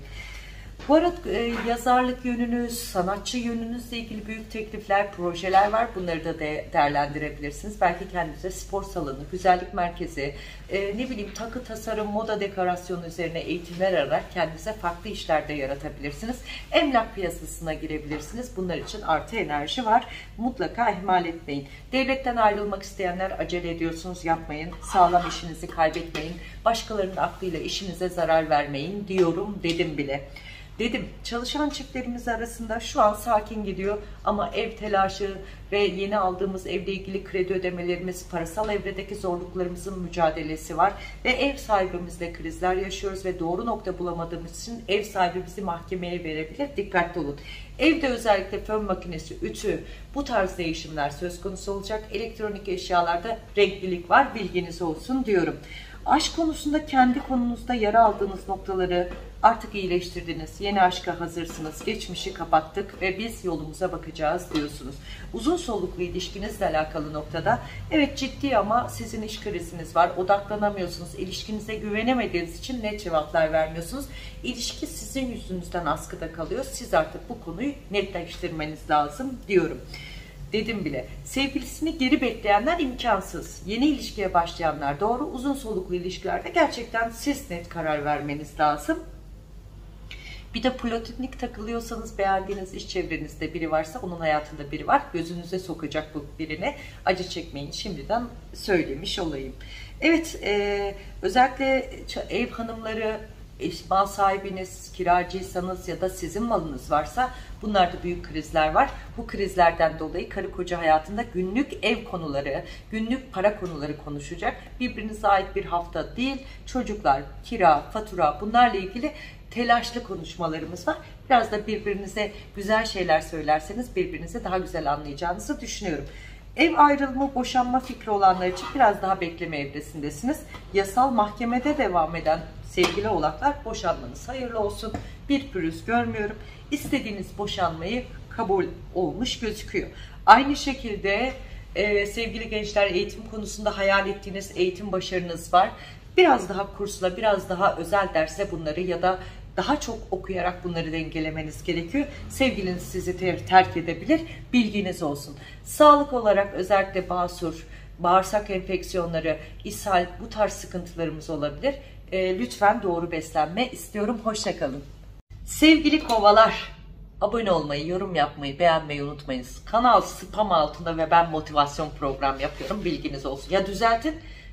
Bu arada yazarlık yönünüz, sanatçı yönünüzle ilgili büyük teklifler, projeler var. Bunları da değerlendirebilirsiniz. Belki kendinize spor salonu, güzellik merkezi, ne bileyim takı tasarım, moda dekorasyonu üzerine eğitimler alarak kendinize farklı işlerde yaratabilirsiniz. Emlak piyasasına girebilirsiniz. Bunlar için artı enerji var. Mutlaka ihmal etmeyin. Devletten ayrılmak isteyenler acele ediyorsunuz, yapmayın. Sağlam işinizi kaybetmeyin. Başkalarının aklıyla işinize zarar vermeyin diyorum, dedim bile. Dedim, çalışan çiftlerimiz arasında şu an sakin gidiyor ama ev telaşı ve yeni aldığımız evle ilgili kredi ödemelerimiz, parasal evredeki zorluklarımızın mücadelesi var ve ev sahibimizle krizler yaşıyoruz ve doğru nokta bulamadığımız için ev sahibi bizi mahkemeye verebilir. Dikkatli olun. Evde özellikle fön makinesi, ütü, bu tarz değişimler söz konusu olacak. Elektronik eşyalarda renklilik var, bilginiz olsun diyorum. Aşk konusunda kendi konunuzda yara aldığınız noktaları artık iyileştirdiniz. Yeni aşka hazırsınız. Geçmişi kapattık ve biz yolumuza bakacağız diyorsunuz. Uzun soluklu ilişkinizle alakalı noktada evet ciddi ama sizin iş kriziniz var. Odaklanamıyorsunuz. İlişkinize güvenemediğiniz için net cevaplar vermiyorsunuz. İlişki sizin yüzünüzden askıda kalıyor. Siz artık bu konuyu netleştirmeniz lazım diyorum. Dedim bile. Sevgilisini geri bekleyenler imkansız. Yeni ilişkiye başlayanlar doğru. Uzun soluklu ilişkilerde gerçekten siz net karar vermeniz lazım. Bir de platonik takılıyorsanız, beğendiğiniz iş çevrenizde biri varsa, onun hayatında biri var. Gözünüze sokacak bu birine. Acı çekmeyin, şimdiden söylemiş olayım. Evet, özellikle ev hanımları, mal sahibiniz, kiracıysanız ya da sizin malınız varsa bunlarda büyük krizler var. Bu krizlerden dolayı karı koca hayatında günlük ev konuları, günlük para konuları konuşacak. Birbirinize ait bir hafta değil, çocuklar, kira, fatura, bunlarla ilgili telaşlı konuşmalarımız var. Biraz da birbirinize güzel şeyler söylerseniz birbirinizi daha güzel anlayacağınızı düşünüyorum. Ev ayrılma, boşanma fikri olanlar için biraz daha bekleme evresindesiniz. Yasal mahkemede devam eden sevgili oğlaklar, boşanmanız hayırlı olsun. Bir pürüz görmüyorum. İstediğiniz boşanmayı kabul olmuş gözüküyor. Aynı şekilde sevgili gençler, eğitim konusunda hayal ettiğiniz eğitim başarınız var. Biraz daha kursla, biraz daha özel dersle bunları ya da daha çok okuyarak bunları dengelemeniz gerekiyor. Sevgiliniz sizi terk edebilir. Bilginiz olsun. Sağlık olarak özellikle basur, bağırsak enfeksiyonları, ishal, bu tarz sıkıntılarımız olabilir. Lütfen doğru beslenme istiyorum. Hoşça kalın. Sevgili kovalar, abone olmayı, yorum yapmayı, beğenmeyi unutmayınız. Kanal spam altında ve ben motivasyon program yapıyorum. Bilginiz olsun. Ya düzeltin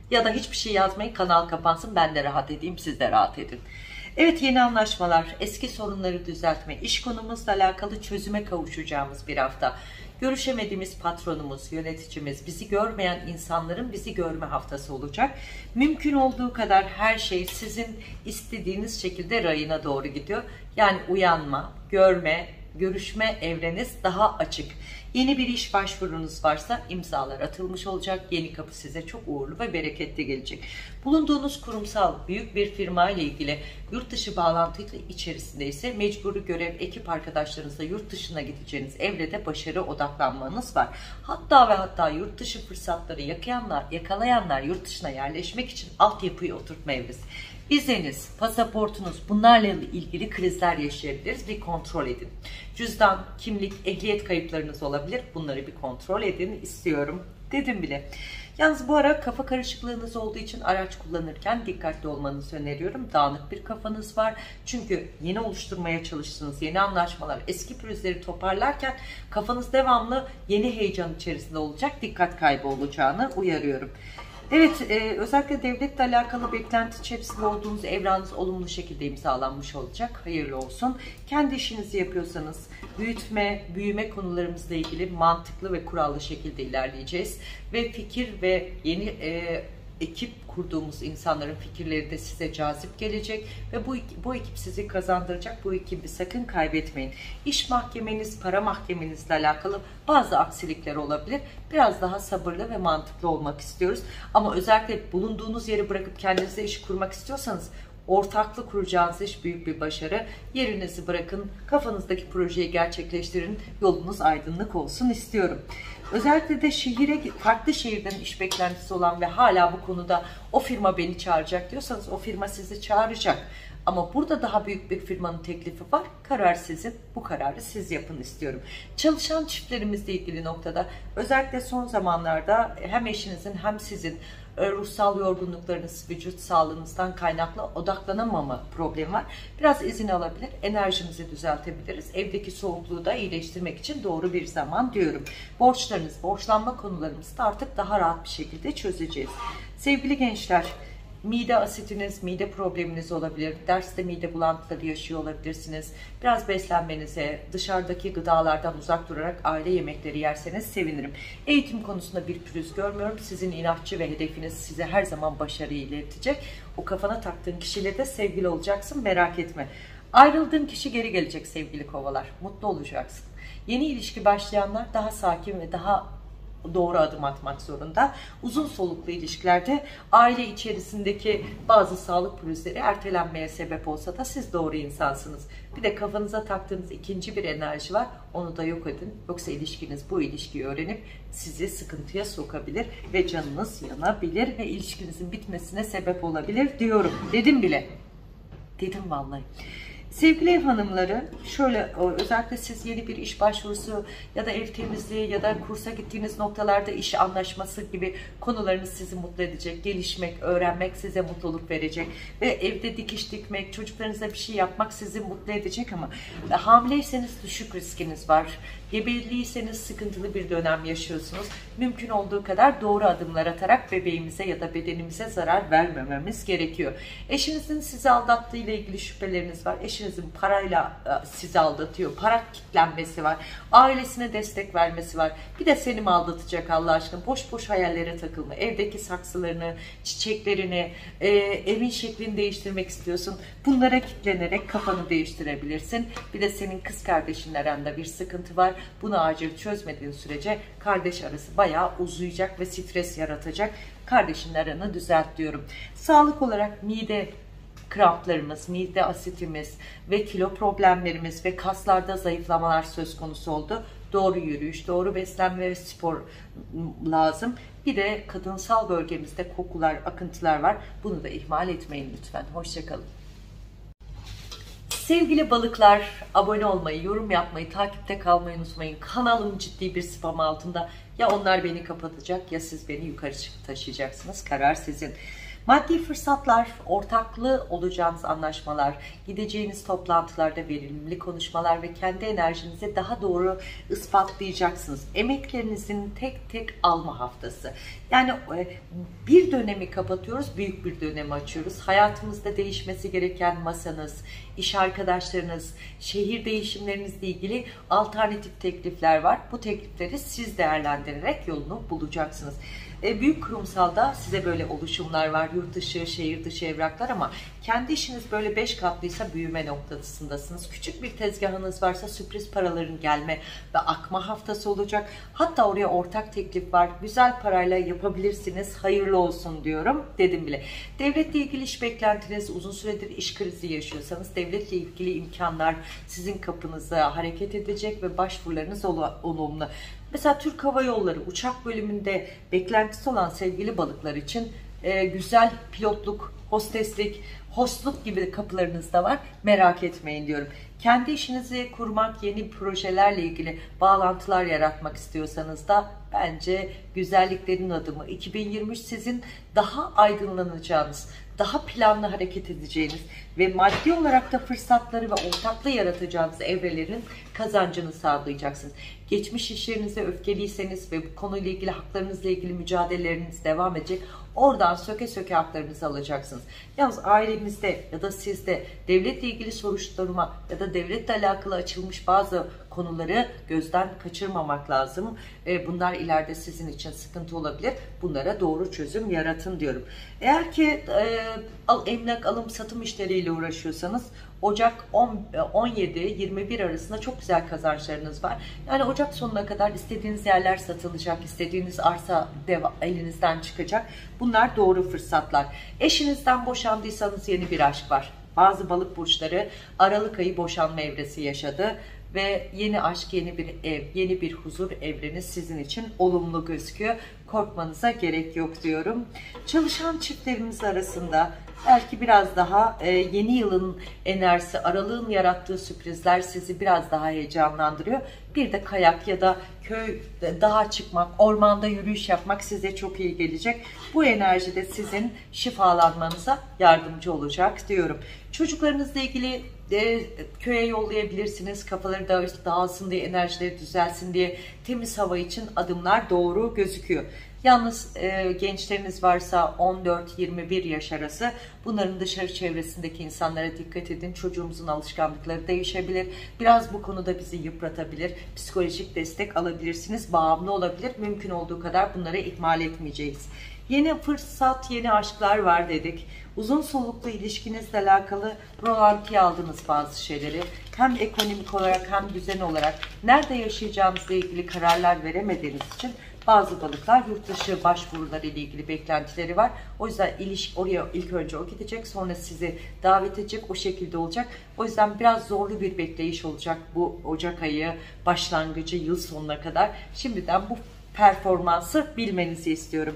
Ya da hiçbir şey yazmayın, kanal kapansın, ben de rahat edeyim, siz de rahat edin. Evet, yeni anlaşmalar, eski sorunları düzeltme, iş konumuzla alakalı çözüme kavuşacağımız bir hafta. Görüşemediğimiz patronumuz, yöneticimiz, bizi görmeyen insanların bizi görme haftası olacak. Mümkün olduğu kadar her şey sizin istediğiniz şekilde rayına doğru gidiyor. Yani uyanma, görme, görüşme evreniz daha açık. Yeni bir iş başvurunuz varsa imzalar atılmış olacak. Yeni kapı size çok uğurlu ve bereketli gelecek. Bulunduğunuz kurumsal büyük bir firma ile ilgili yurt dışı bağlantı içerisinde ise mecburi görev, ekip arkadaşlarınızla yurt dışına gideceğiniz evrede başarı odaklanmanız var. Hatta ve hatta yurt dışı fırsatları yakalayanlar yurt dışına yerleşmek için altyapıyı oturtma evresi. Vizeniz, pasaportunuz, bunlarla ilgili krizler yaşayabiliriz. Bir kontrol edin. Cüzdan, kimlik, ehliyet kayıplarınız olabilir. Bunları bir kontrol edin istiyorum dedim bile. Yalnız bu ara kafa karışıklığınız olduğu için araç kullanırken dikkatli olmanızı öneriyorum. Dağınık bir kafanız var. Çünkü yeni oluşturmaya çalıştığınız yeni anlaşmalar, eski pürüzleri toparlarken kafanız devamlı yeni heyecan içerisinde olacak. Dikkat kaybı olacağını uyarıyorum. Evet, özellikle devletle alakalı beklenti içerisinde olduğunuz evranınız olumlu şekilde imzalanmış olacak. Hayırlı olsun. Kendi işinizi yapıyorsanız büyütme, büyüme konularımızla ilgili mantıklı ve kurallı şekilde ilerleyeceğiz. Ve fikir ve yeni ekip kurduğumuz insanların fikirleri de size cazip gelecek ve bu ekip sizi kazandıracak. Bu ekibi sakın kaybetmeyin. İş mahkemeniz, para mahkemenizle alakalı bazı aksilikler olabilir. Biraz daha sabırlı ve mantıklı olmak istiyoruz. Ama özellikle bulunduğunuz yeri bırakıp kendinize iş kurmak istiyorsanız ortaklık kuracağınız iş büyük bir başarı. Yerinizi bırakın, kafanızdaki projeyi gerçekleştirin, yolunuz aydınlık olsun istiyorum. Özellikle de farklı şehirden iş beklentisi olan ve hala bu konuda o firma beni çağıracak diyorsanız o firma sizi çağıracak. Ama burada daha büyük bir firmanın teklifi var. Karar sizin. Bu kararı siz yapın istiyorum. Çalışan çiftlerimizle ilgili noktada özellikle son zamanlarda hem eşinizin hem sizin ruhsal yorgunluklarınız, vücut sağlığınızdan kaynaklı odaklanamama problemi var. Biraz izin alabilir, enerjimizi düzeltebiliriz. Evdeki soğukluğu da iyileştirmek için doğru bir zaman diyorum. Borçlarınız, borçlanma konularımızı da artık daha rahat bir şekilde çözeceğiz. Sevgili gençler, mide asitiniz, mide probleminiz olabilir. Derste mide bulantıları yaşıyor olabilirsiniz. Biraz beslenmenize, dışarıdaki gıdalardan uzak durarak aile yemekleri yerseniz sevinirim. Eğitim konusunda bir pürüz görmüyorum. Sizin inatçı ve hedefiniz size her zaman başarıyı iletecek. O kafana taktığın kişiyle de sevgili olacaksın, merak etme. Ayrıldığın kişi geri gelecek sevgili kovalar. Mutlu olacaksın. Yeni ilişki başlayanlar daha sakin ve daha doğru adım atmak zorunda. Uzun soluklu ilişkilerde aile içerisindeki bazı sağlık pürüzleri ertelenmeye sebep olsa da siz doğru insansınız. Bir de kafanıza taktığınız ikinci bir enerji var. Onu da yok edin. Yoksa ilişkiniz bu ilişkiyi öğrenip sizi sıkıntıya sokabilir ve canınız yanabilir ve ilişkinizin bitmesine sebep olabilir diyorum. Dedim bile. Dedim vallahi. Sevgili ev hanımları, şöyle özellikle siz yeni bir iş başvurusu ya da ev temizliği ya da kursa gittiğiniz noktalarda iş anlaşması gibi konularınız sizi mutlu edecek. Gelişmek, öğrenmek size mutluluk verecek ve evde dikiş dikmek, çocuklarınıza bir şey yapmak sizi mutlu edecek ama hamileyseniz düşük riskiniz var. Gebeliyseniz sıkıntılı bir dönem yaşıyorsunuz. Mümkün olduğu kadar doğru adımlar atarak bebeğimize ya da bedenimize zarar vermememiz gerekiyor. Eşinizin sizi aldattığı ile ilgili şüpheleriniz var. Eşinizin parayla sizi aldatıyor. Para kitlenmesi var. Ailesine destek vermesi var. Bir de seni mi aldatacak Allah aşkına? Boş boş hayallere takılma. Evdeki saksılarını, çiçeklerini, evin şeklini değiştirmek istiyorsun. Bunlara kitlenerek kafanı değiştirebilirsin. Bir de senin kız kardeşinle aranda bir sıkıntı var. Bunu acil çözmediğin sürece kardeş arası bayağı uzayacak ve stres yaratacak. Kardeşin aranı düzelt diyorum. Sağlık olarak mide kramplarımız, mide asitimiz ve kilo problemlerimiz ve kaslarda zayıflamalar söz konusu oldu. Doğru yürüyüş, doğru beslenme ve spor lazım. Bir de kadınsal bölgemizde kokular, akıntılar var. Bunu da ihmal etmeyin lütfen. Hoşçakalın. Sevgili balıklar, abone olmayı, yorum yapmayı, takipte kalmayı unutmayın. Kanalım ciddi bir spam altında. Ya onlar beni kapatacak ya siz beni yukarı taşıyacaksınız. Karar sizin. Maddi fırsatlar, ortaklı olacağınız anlaşmalar, gideceğiniz toplantılarda verimli konuşmalar ve kendi enerjinizi daha doğru ispatlayacaksınız. Emeklerinizin tek tek alma haftası. Yani bir dönemi kapatıyoruz, büyük bir dönemi açıyoruz. Hayatımızda değişmesi gereken masanız, iş arkadaşlarınız, şehir değişimlerinizle ilgili alternatif teklifler var. Bu teklifleri siz değerlendirerek yolunu bulacaksınız. Büyük kurumsalda size böyle oluşumlar var. Yurt dışı, şehir dışı evraklar ama kendi işiniz böyle 5 katlıysa büyüme noktasındasınız. Küçük bir tezgahınız varsa sürpriz paraların gelme ve akma haftası olacak. Hatta oraya ortak teklif var. Güzel parayla yapabilirsiniz. Hayırlı olsun diyorum. Dedim bile. Devletle ilgili iş beklentiniz, uzun süredir iş krizi yaşıyorsanız devletle ilgili imkanlar sizin kapınıza hareket edecek ve başvurularınız olumlu. Mesela Türk Hava Yolları uçak bölümünde beklentisi olan sevgili balıklar için güzel pilotluk, hosteslik, hostluk gibi kapılarınız da var. Merak etmeyin diyorum. Kendi işinizi kurmak, yeni projelerle ilgili bağlantılar yaratmak istiyorsanız da bence güzelliklerin adımı 2023 sizin daha aydınlanacağınız, daha planlı hareket edeceğiniz ve maddi olarak da fırsatları ve ortaklığı yaratacağınız evrelerin kazancını sağlayacaksınız. Geçmiş işlerinize öfkeliyseniz ve bu konuyla ilgili haklarınızla ilgili mücadeleleriniz devam edecek. Oradan söke söke haklarınızı alacaksınız. Yalnız ailemizde ya da sizde devletle ilgili soruşturma ya da devletle alakalı açılmış bazı konuları gözden kaçırmamak lazım. Bunlar ileride sizin için sıkıntı olabilir. Bunlara doğru çözüm yaratın diyorum. Eğer ki emlak alım satım işleriyle uğraşıyorsanız Ocak 17-21 arasında çok güzel kazançlarınız var. Yani Ocak sonuna kadar istediğiniz yerler satılacak, istediğiniz arsa elinizden çıkacak. Bunlar doğru fırsatlar. Eşinizden boşandıysanız yeni bir aşk var. Bazı balık burçları Aralık ayı boşanma evresi yaşadı. Ve yeni aşk, yeni bir ev, yeni bir huzur evreni sizin için olumlu gözüküyor. Korkmanıza gerek yok diyorum. Çalışan çiftlerimiz arasında belki biraz daha yeni yılın enerjisi, aralığın yarattığı sürprizler sizi biraz daha heyecanlandırıyor. Bir de kayak ya da köy, dağa çıkmak, ormanda yürüyüş yapmak size çok iyi gelecek. Bu enerji de sizin şifalanmanıza yardımcı olacak diyorum. Çocuklarınızla ilgili köye yollayabilirsiniz. Kafaları dağılsın diye, enerjileri düzelsin diye temiz hava için adımlar doğru gözüküyor. Yalnız gençleriniz varsa 14-21 yaş arası bunların dışarı çevresindeki insanlara dikkat edin. Çocuğumuzun alışkanlıkları değişebilir. Biraz bu konuda bizi yıpratabilir. Psikolojik destek alabilirsiniz. Bağımlı olabilir. Mümkün olduğu kadar bunları ihmal etmeyeceğiz. Yeni fırsat, yeni aşklar var dedik. Uzun soluklu ilişkinizle alakalı rolantiye aldığınız bazı şeyleri hem ekonomik olarak hem düzen olarak nerede yaşayacağınızla ilgili kararlar veremediğiniz için bazı balıklar yurt dışı başvuruları ile ilgili beklentileri var. O yüzden oraya ilk önce o gidecek, sonra sizi davet edecek, o şekilde olacak. O yüzden biraz zorlu bir bekleyiş olacak bu Ocak ayı başlangıcı yıl sonuna kadar. Şimdiden bu performansı bilmenizi istiyorum.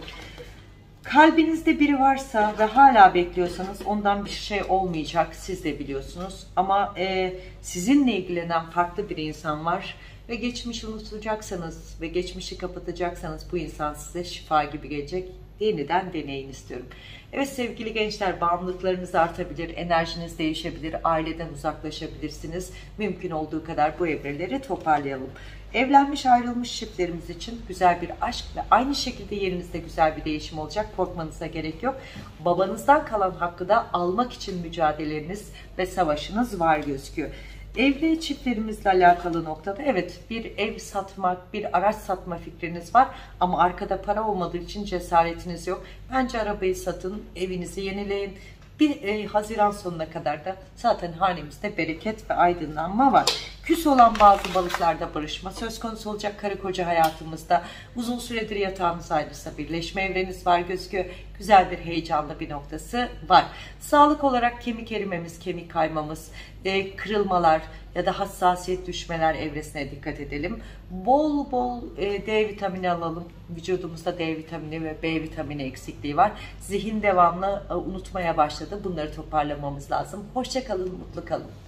Kalbinizde biri varsa ve hala bekliyorsanız ondan bir şey olmayacak, siz de biliyorsunuz. Ama sizinle ilgilenen farklı bir insan var ve geçmişi unutacaksanız ve geçmişi kapatacaksanız bu insan size şifa gibi gelecek. Yeniden deneyin istiyorum. Evet sevgili gençler, bağımlılıklarınız artabilir, enerjiniz değişebilir, aileden uzaklaşabilirsiniz. Mümkün olduğu kadar bu evreleri toparlayalım. Evlenmiş ayrılmış çiftlerimiz için güzel bir aşk ve aynı şekilde yerinizde güzel bir değişim olacak. Korkmanıza gerek yok. Babanızdan kalan hakkı da almak için mücadeleniz ve savaşınız var gözüküyor. Evli çiftlerimizle alakalı noktada evet bir ev satmak, bir araç satma fikriniz var ama arkada para olmadığı için cesaretiniz yok. Bence arabayı satın, evinizi yenileyin. Haziran sonuna kadar da zaten hanemizde bereket ve aydınlanma var. Küs olan bazı balıklarda barışma söz konusu olacak karı koca hayatımızda. Uzun süredir yatağınız ayrıysa birleşme evreniz var gözüküyor. Güzel bir heyecanlı bir noktası var. Sağlık olarak kemik erimemiz, kemik kaymamız, kırılmalar ya da hassasiyet düşmeler evresine dikkat edelim. Bol bol D vitamini alalım. Vücudumuzda D vitamini ve B vitamini eksikliği var. Zihin devamlı unutmaya başladı. Bunları toparlamamız lazım. Hoşça kalın, mutlu kalın.